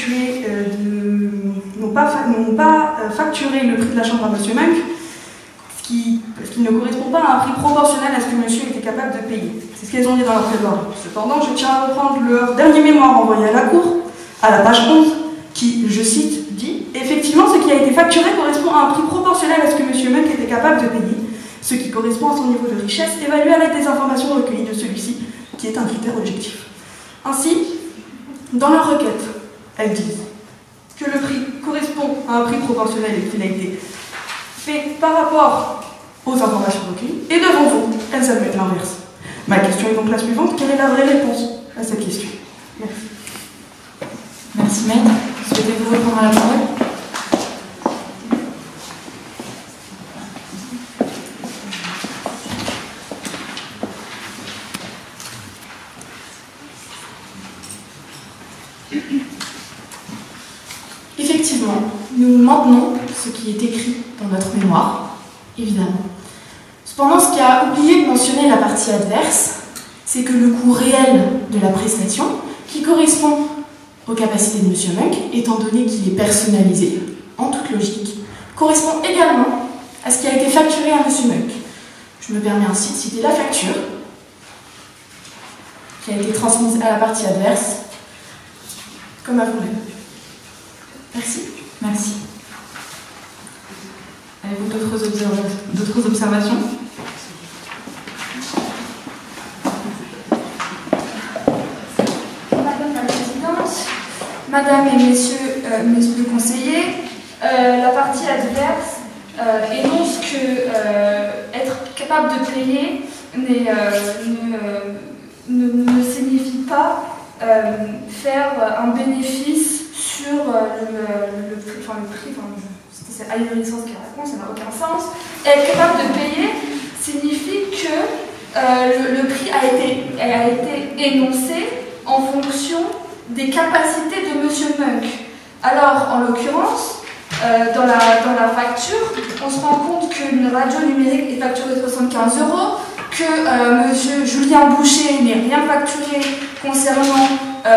facturé le prix de la chambre à Monsieur Munk, parce qu'il ne correspond pas à un prix proportionnel à ce que Monsieur était capable de payer. C'est ce qu'elles ont dit dans leur plaidoirie. Cependant, je tiens à reprendre leur dernier mémoire envoyé à la Cour, à la page 11, qui, je cite, dit « Effectivement, ce qui a été facturé correspond à un prix proportionnel à ce que M. Munk était capable de payer, ce qui correspond à son niveau de richesse, évalué avec des informations recueillies de celui-ci, qui est un critère objectif. » Ainsi, dans leur requête, elles disent que le prix correspond à un prix proportionnel et qu'il a été fait par rapport aux informations recueillies, et devant vous, elles admettent l'inverse. Ma question est donc la suivante: quelle est la vraie réponse à cette question? Merci. Merci, maître. Souhaitez-vous reprendre la parole? Effectivement, nous maintenons ce qui est écrit dans notre mémoire, évidemment. Cependant, ce qui a oublié de mentionner la partie adverse, c'est que le coût réel de la prestation, qui correspond aux capacités de M. Munk, étant donné qu'il est personnalisé, en toute logique, correspond également à ce qui a été facturé à M. Munk. Je me permets ainsi de citer la facture qui a été transmise à la partie adverse, comme à vous-même. Merci. Merci. Avez-vous d'autres observations? Madame et messieurs les conseillers, la partie adverse énonce que être capable de payer ne signifie pas faire un bénéfice sur le prix, c'est ahurissant ce qu'il raconte, ça n'a aucun sens. Être capable de payer signifie que le prix a été énoncé en fonction des capacités de M. Munk. Alors, en l'occurrence, dans la facture, on se rend compte qu'une radio numérique est facturée 75 €, que M. Julien Boucher n'est rien facturé concernant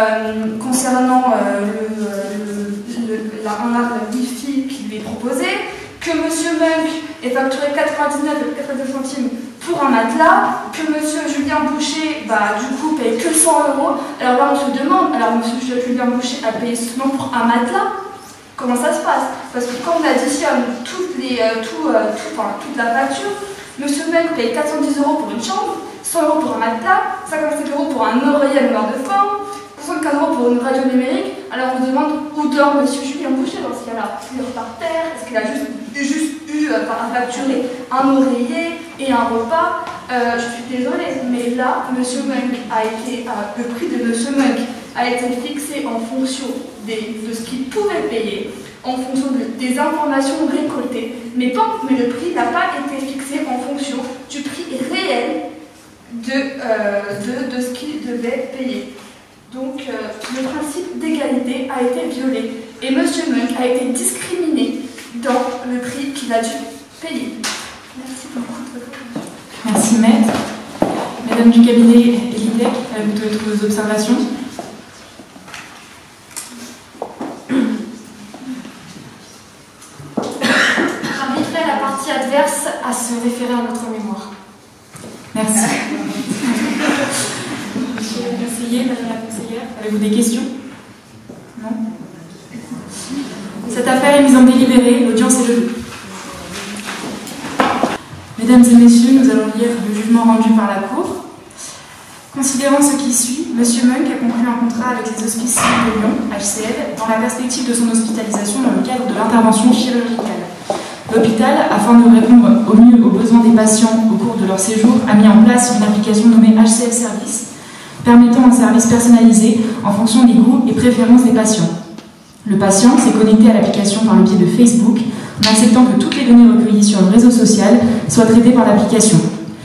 la Wi-Fi qui lui est proposée, que M. Munk est facturé 99,99 centimes pour un matelas, que M. Julien Boucher, du coup, paye que 100 €. Alors là, on se demande, alors M. Julien Boucher a payé seulement pour un matelas? Comment ça se passe? Parce que quand on additionne toute la facture, M. Munk paye 410 € pour une chambre, 100 € pour un matelas, 57 € pour un oreiller à longueur de forme, 75 € pour une radio numérique. Alors on se demande où dort M. Julien Boucher dans ce cas-là. Est-ce qu'il dort par terre? Est-ce qu'il a juste eu à facturer un oreiller et un repas? Je suis désolée, mais là, le prix de M. Munk a été fixé en fonction de ce qu'il pouvait payer, en fonction des informations récoltées, mais le prix n'a pas été fixé en fonction du prix réel de ce qu'il devait payer. Donc, le principe d'égalité a été violé et M. Munk a été discriminé dans le prix qu'il a dû payer. Merci beaucoup de votre attention. Merci, maître. Mesdames du cabinet Elitech, avez-vous d'autres observations? J'inviterai la partie adverse à se référer à notre mémoire. Merci. Monsieur le conseiller, madame la conseillère, avez-vous des questions? Non? Cette affaire est mise en délibéré, l'audience est levée. Mesdames et messieurs, nous allons lire le jugement rendu par la Cour. Considérant ce qui suit, M. Munk a conclu un contrat avec les Hospices Civils de Lyon, HCL, dans la perspective de son hospitalisation dans le cadre de l'intervention chirurgicale. L'hôpital, afin de répondre au mieux aux besoins des patients au cours de leur séjour, a mis en place une application nommée HCL Service, permettant un service personnalisé en fonction des goûts et préférences des patients. Le patient s'est connecté à l'application par le biais de Facebook en acceptant que toutes les données recueillies sur le réseau social soient traitées par l'application.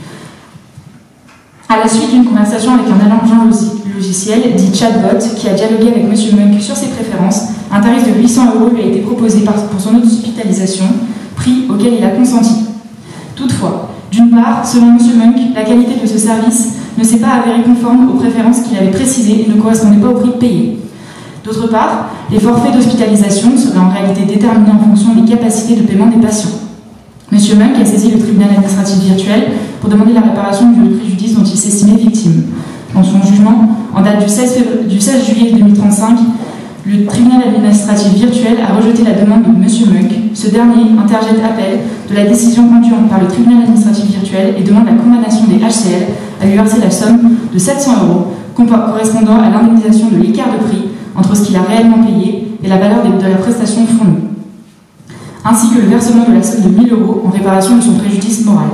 À la suite d'une conversation avec un agent logiciel dit chatbot qui a dialogué avec M. Munk sur ses préférences, un tarif de 800 € lui a été proposé pour son hospitalisation, prix auquel il a consenti. Toutefois, d'une part, selon M. Munk, la qualité de ce service ne s'est pas avérée conforme aux préférences qu'il avait précisées et ne correspondait pas au prix payé. D'autre part, les forfaits d'hospitalisation seraient en réalité déterminés en fonction des capacités de paiement des patients. M. Munk a saisi le tribunal administratif virtuel pour demander la réparation du préjudice dont il s'estimait victime. Dans son jugement, en date du 16 juillet 2035, le tribunal administratif virtuel a rejeté la demande de M. Munk. Ce dernier interjette appel de la décision rendue par le tribunal administratif virtuel et demande la condamnation des HCL à lui verser la somme de 700 € correspondant à l'indemnisation de l'écart de prix entre ce qu'il a réellement payé et la valeur de la prestation fournie, ainsi que le versement de la somme de 1 000 € en réparation de son préjudice moral.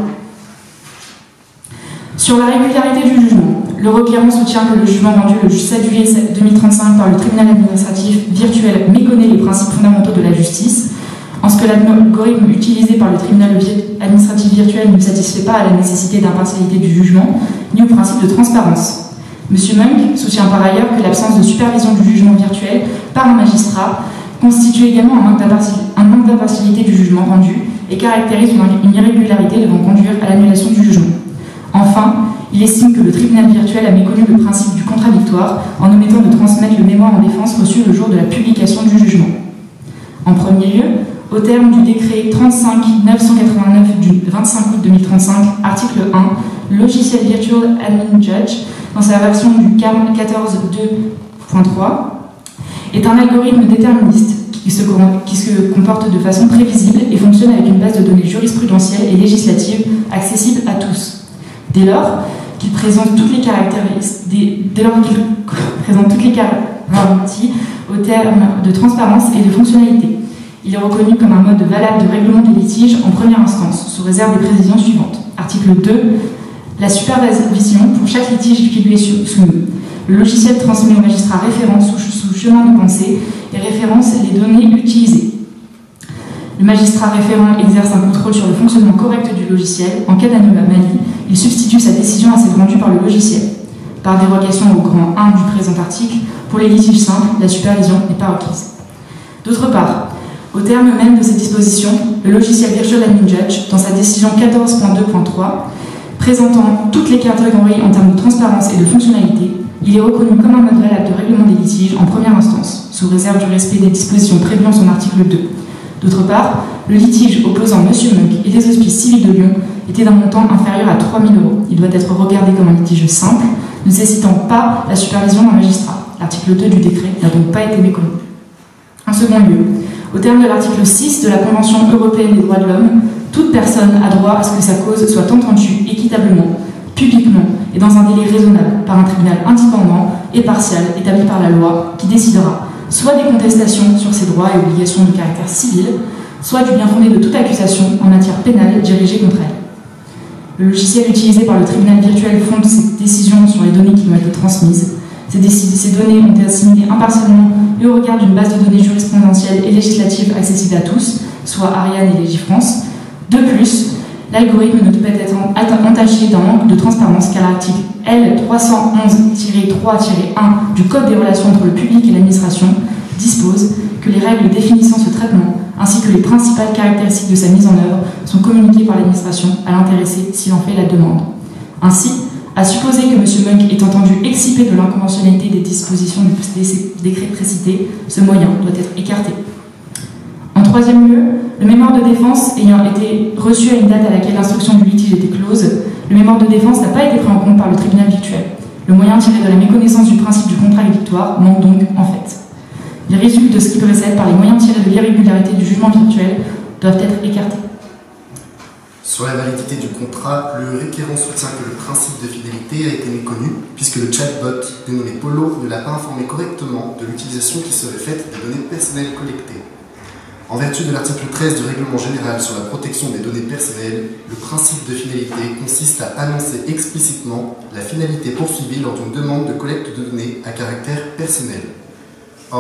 Sur la régularité du jugement, le requérant soutient que le jugement rendu le 7 juillet 2035 par le tribunal administratif virtuel méconnaît les principes fondamentaux de la justice, en ce que l'algorithme utilisé par le tribunal administratif virtuel ne satisfait pas à la nécessité d'impartialité du jugement, ni au principe de transparence. M. Munk soutient par ailleurs que l'absence de supervision du jugement virtuel par un magistrat constitue également un manque d'impartialité du jugement rendu et caractérise une irrégularité devant conduire à l'annulation du jugement. Enfin, il estime que le tribunal virtuel a méconnu le principe du contradictoire en omettant de transmettre le mémoire en défense reçu le jour de la publication du jugement. En premier lieu, au terme du décret 35-989 du 25 août 2035, article 1, le logiciel Virtual Admin Judge, dans sa version du CARM 14.2.3, est un algorithme déterministe qui se comporte de façon prévisible et fonctionne avec une base de données jurisprudentielle et législative accessible à tous. Dès lors qu'il présente toutes les garanties au terme de transparence et de fonctionnalité. Il est reconnu comme un mode valable de règlement des litiges en première instance, sous réserve des précisions suivantes. Article 2. La supervision pour chaque litige qui lui est soumis. Le logiciel transmet au magistrat référent sous chemin de pensée et référence les données utilisées. Le magistrat référent exerce un contrôle sur le fonctionnement correct du logiciel. En cas d'anomalie, il substitue sa décision à celle rendue par le logiciel. Par dérogation au grand 1 du présent article, pour les litiges simples, la supervision n'est pas requise. D'autre part, au terme même de cette disposition, le logiciel Virtual Admin Judge, dans sa décision 14.2.3, présentant toutes les catégories en termes de transparence et de fonctionnalité, il est reconnu comme un mode valable de règlement des litiges en première instance, sous réserve du respect des dispositions prévues en son article 2. D'autre part, le litige opposant M. Munk et les hospices civils de Lyon était d'un montant inférieur à 3 000 €. Il doit être regardé comme un litige simple, ne nécessitant pas la supervision d'un magistrat. L'article 2 du décret n'a donc pas été méconnu. En second lieu, au terme de l'article 6 de la Convention européenne des droits de l'homme, toute personne a droit à ce que sa cause soit entendue équitablement, publiquement et dans un délai raisonnable par un tribunal indépendant et partial établi par la loi qui décidera soit des contestations sur ses droits et obligations de caractère civil, soit du bien fondé de toute accusation en matière pénale dirigée contre elle. Le logiciel utilisé par le tribunal virtuel fonde ses décisions sur les données qui lui ont été transmises. Ces données ont été assimilées impartialement et au regard d'une base de données jurisprudentielle et législative accessible à tous, soit Ariane et Légifrance. De plus, l'algorithme ne peut être entaché d'un manque de transparence car l'article L311-3-1 du Code des relations entre le public et l'administration dispose que les règles définissant ce traitement ainsi que les principales caractéristiques de sa mise en œuvre sont communiquées par l'administration à l'intéressé s'il en fait la demande. Ainsi, à supposer que M. Munk ait entendu exciper de l'inconventionnalité des dispositions du décret précité, ce moyen doit être écarté. En troisième lieu, le mémoire de défense ayant été reçu à une date à laquelle l'instruction du litige était close, le mémoire de défense n'a pas été pris en compte par le tribunal virtuel. Le moyen tiré de la méconnaissance du principe du contradictoire manque donc en fait. Il résulte de ce qui précède par les moyens tirés de l'irrégularité du jugement virtuel doivent être écartés. Sur la validité du contrat, le requérant soutient que le principe de fidélité a été méconnu, puisque le chatbot dénommé Polo ne l'a pas informé correctement de l'utilisation qui serait faite des données personnelles collectées. En vertu de l'article 13 du Règlement général sur la protection des données personnelles, le principe de finalité consiste à annoncer explicitement la finalité poursuivie lors d'une demande de collecte de données à caractère personnel. Or,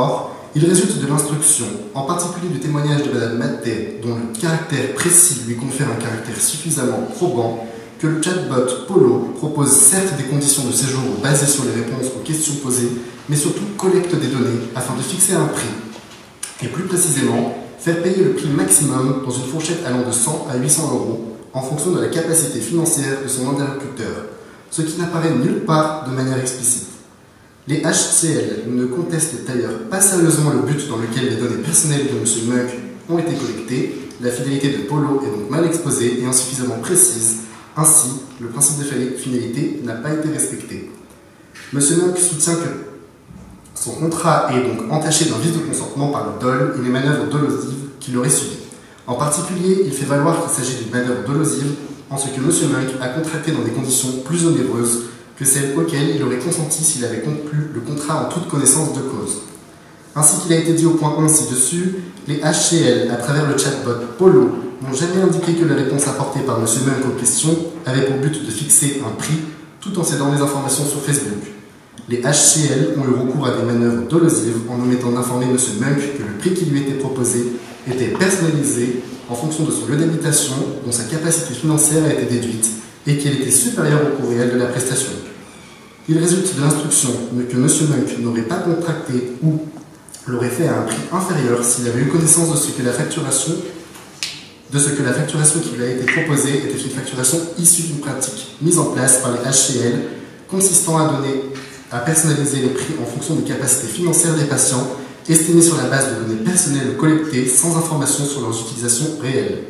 Il résulte de l'instruction, en particulier du témoignage de Mme Mattei, dont le caractère précis lui confère un caractère suffisamment probant, que le chatbot Polo propose certes des conditions de séjour basées sur les réponses aux questions posées, mais surtout collecte des données afin de fixer un prix. Et plus précisément, faire payer le prix maximum dans une fourchette allant de 100 à 800 euros en fonction de la capacité financière de son interlocuteur, ce qui n'apparaît nulle part de manière explicite. Les HCL ne contestent d'ailleurs pas sérieusement le but dans lequel les données personnelles de M. Munk ont été collectées. La fidélité de Polo est donc mal exposée et insuffisamment précise. Ainsi, le principe de finalité n'a pas été respecté. M. Munk soutient que son contrat est donc entaché d'un vice de consentement par le dol et les manœuvres dolosives qu'il aurait subies. En particulier, il fait valoir qu'il s'agit d'une manœuvre dolosive en ce que M. Munk a contracté dans des conditions plus onéreuses que celles auxquelles il aurait consenti s'il avait conclu le contrat en toute connaissance de cause. Ainsi qu'il a été dit au point 11 ci-dessus, les HCL, à travers le chatbot Polo, n'ont jamais indiqué que la réponse apportée par M. Munk aux questions avait pour but de fixer un prix tout en cédant des informations sur Facebook. Les HCL ont eu recours à des manœuvres dolosives en omettant d'informer M. Munk que le prix qui lui était proposé était personnalisé en fonction de son lieu d'habitation, dont sa capacité financière a été déduite, et qu'elle était supérieure au coût réel de la prestation. Il résulte de l'instruction que M. Munk n'aurait pas contracté ou l'aurait fait à un prix inférieur s'il avait eu connaissance de ce que la facturation qui lui a été proposée était une facturation issue d'une pratique mise en place par les HCL, consistant à personnaliser les prix en fonction des capacités financières des patients, estimées sur la base de données personnelles collectées sans information sur leurs utilisations réelles.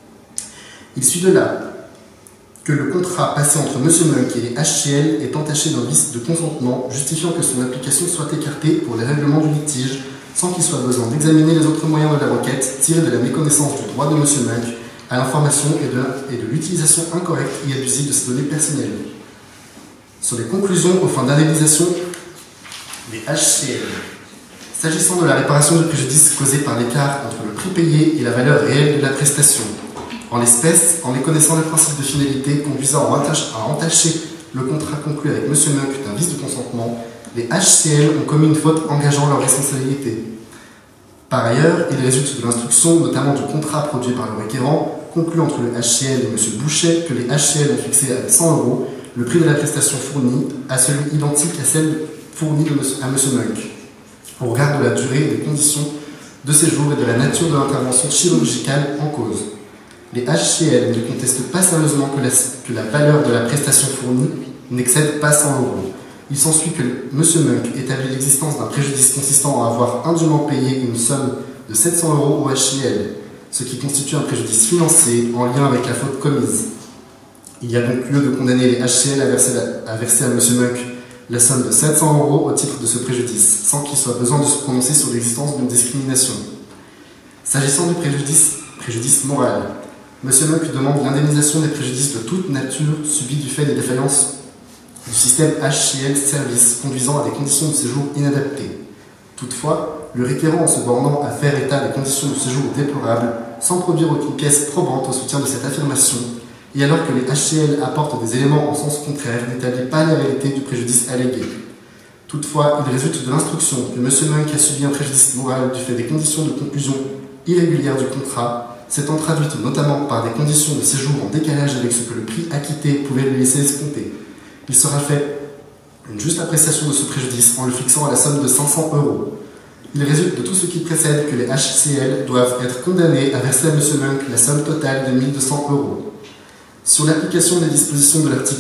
Il suit de là que le contrat passé entre M. Munk et les HCL est entaché d'un vice de consentement justifiant que son application soit écartée pour les règlements du litige sans qu'il soit besoin d'examiner les autres moyens de la requête tirés de la méconnaissance du droit de M. Munk à l'information et de l'utilisation incorrecte et abusive de ces données personnelles. Sur les conclusions aux fins d'indemnisation des HCL. S'agissant de la réparation du préjudice causé par l'écart entre le prix payé et la valeur réelle de la prestation, en l'espèce, en méconnaissant le principe de finalité conduisant à entacher le contrat conclu avec M. Munk d'un vice de consentement, les HCL ont commis une faute engageant leur responsabilité. Par ailleurs, il résulte de l'instruction, notamment du contrat produit par le requérant, conclu entre le HCL et M. Boucher, que les HCL ont fixé à 100 euros le prix de la prestation fournie à celui identique à celle fournie à M. Munk, au regard de la durée et des conditions de séjour et de la nature de l'intervention chirurgicale en cause. Les HCL ne contestent pas sérieusement que la valeur de la prestation fournie n'excède pas 100 euros. Il s'ensuit que M. Munk établit l'existence d'un préjudice consistant à avoir indûment payé une somme de 700 euros au HCL, ce qui constitue un préjudice financier en lien avec la faute commise. Il y a donc lieu de condamner les HCL à verser à M. Munk la somme de 700 euros au titre de ce préjudice, sans qu'il soit besoin de se prononcer sur l'existence d'une discrimination. S'agissant du préjudice moral, M. Munk demande l'indemnisation des préjudices de toute nature subis du fait des défaillances du système HCL Service conduisant à des conditions de séjour inadaptées. Toutefois, le requérant, en se bornant à faire état des conditions de séjour déplorables, sans produire aucune pièce probante au soutien de cette affirmation, et alors que les HCL apportent des éléments en sens contraire, n'établit pas la réalité du préjudice allégué. Toutefois, il résulte de l'instruction que M. Munk a subi un préjudice moral du fait des conditions de conclusion irrégulières du contrat, s'étant traduite notamment par des conditions de séjour en décalage avec ce que le prix acquitté pouvait lui laisser escompter. Il sera fait une juste appréciation de ce préjudice en le fixant à la somme de 500 euros. Il résulte de tout ce qui précède que les HCL doivent être condamnés à verser à M. Munk la somme totale de 1200 euros. Sur l'application des dispositions de l'article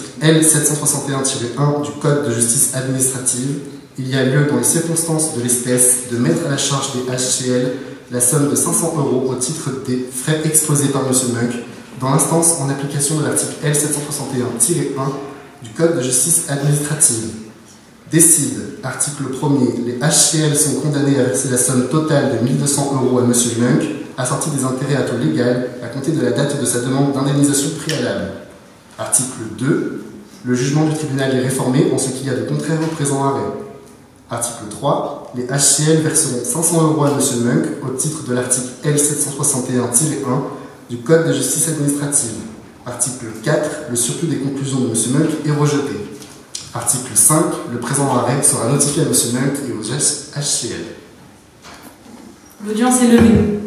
L761-1 du Code de justice administrative, il y a lieu, dans les circonstances de l'espèce, de mettre à la charge des HCL la somme de 500 euros au titre des frais exposés par M. Munk, dans l'instance en application de l'article L761-1 du Code de justice administrative. Décide, article 1er, les HCL sont condamnés à verser la somme totale de 1200 euros à M. Munk, assortie des intérêts à taux légal à compter de la date de sa demande d'indemnisation préalable. Article 2, le jugement du tribunal est réformé en ce qu'il y a de contraire au présent arrêt. Article 3, les HCL verseront 500 euros à M. Munk au titre de l'article L761-1 du Code de justice administrative. Article 4, le surplus des conclusions de M. Munk est rejeté. Article 5, le présent arrêt sera notifié à M. Munk et aux HCL. L'audience est levée.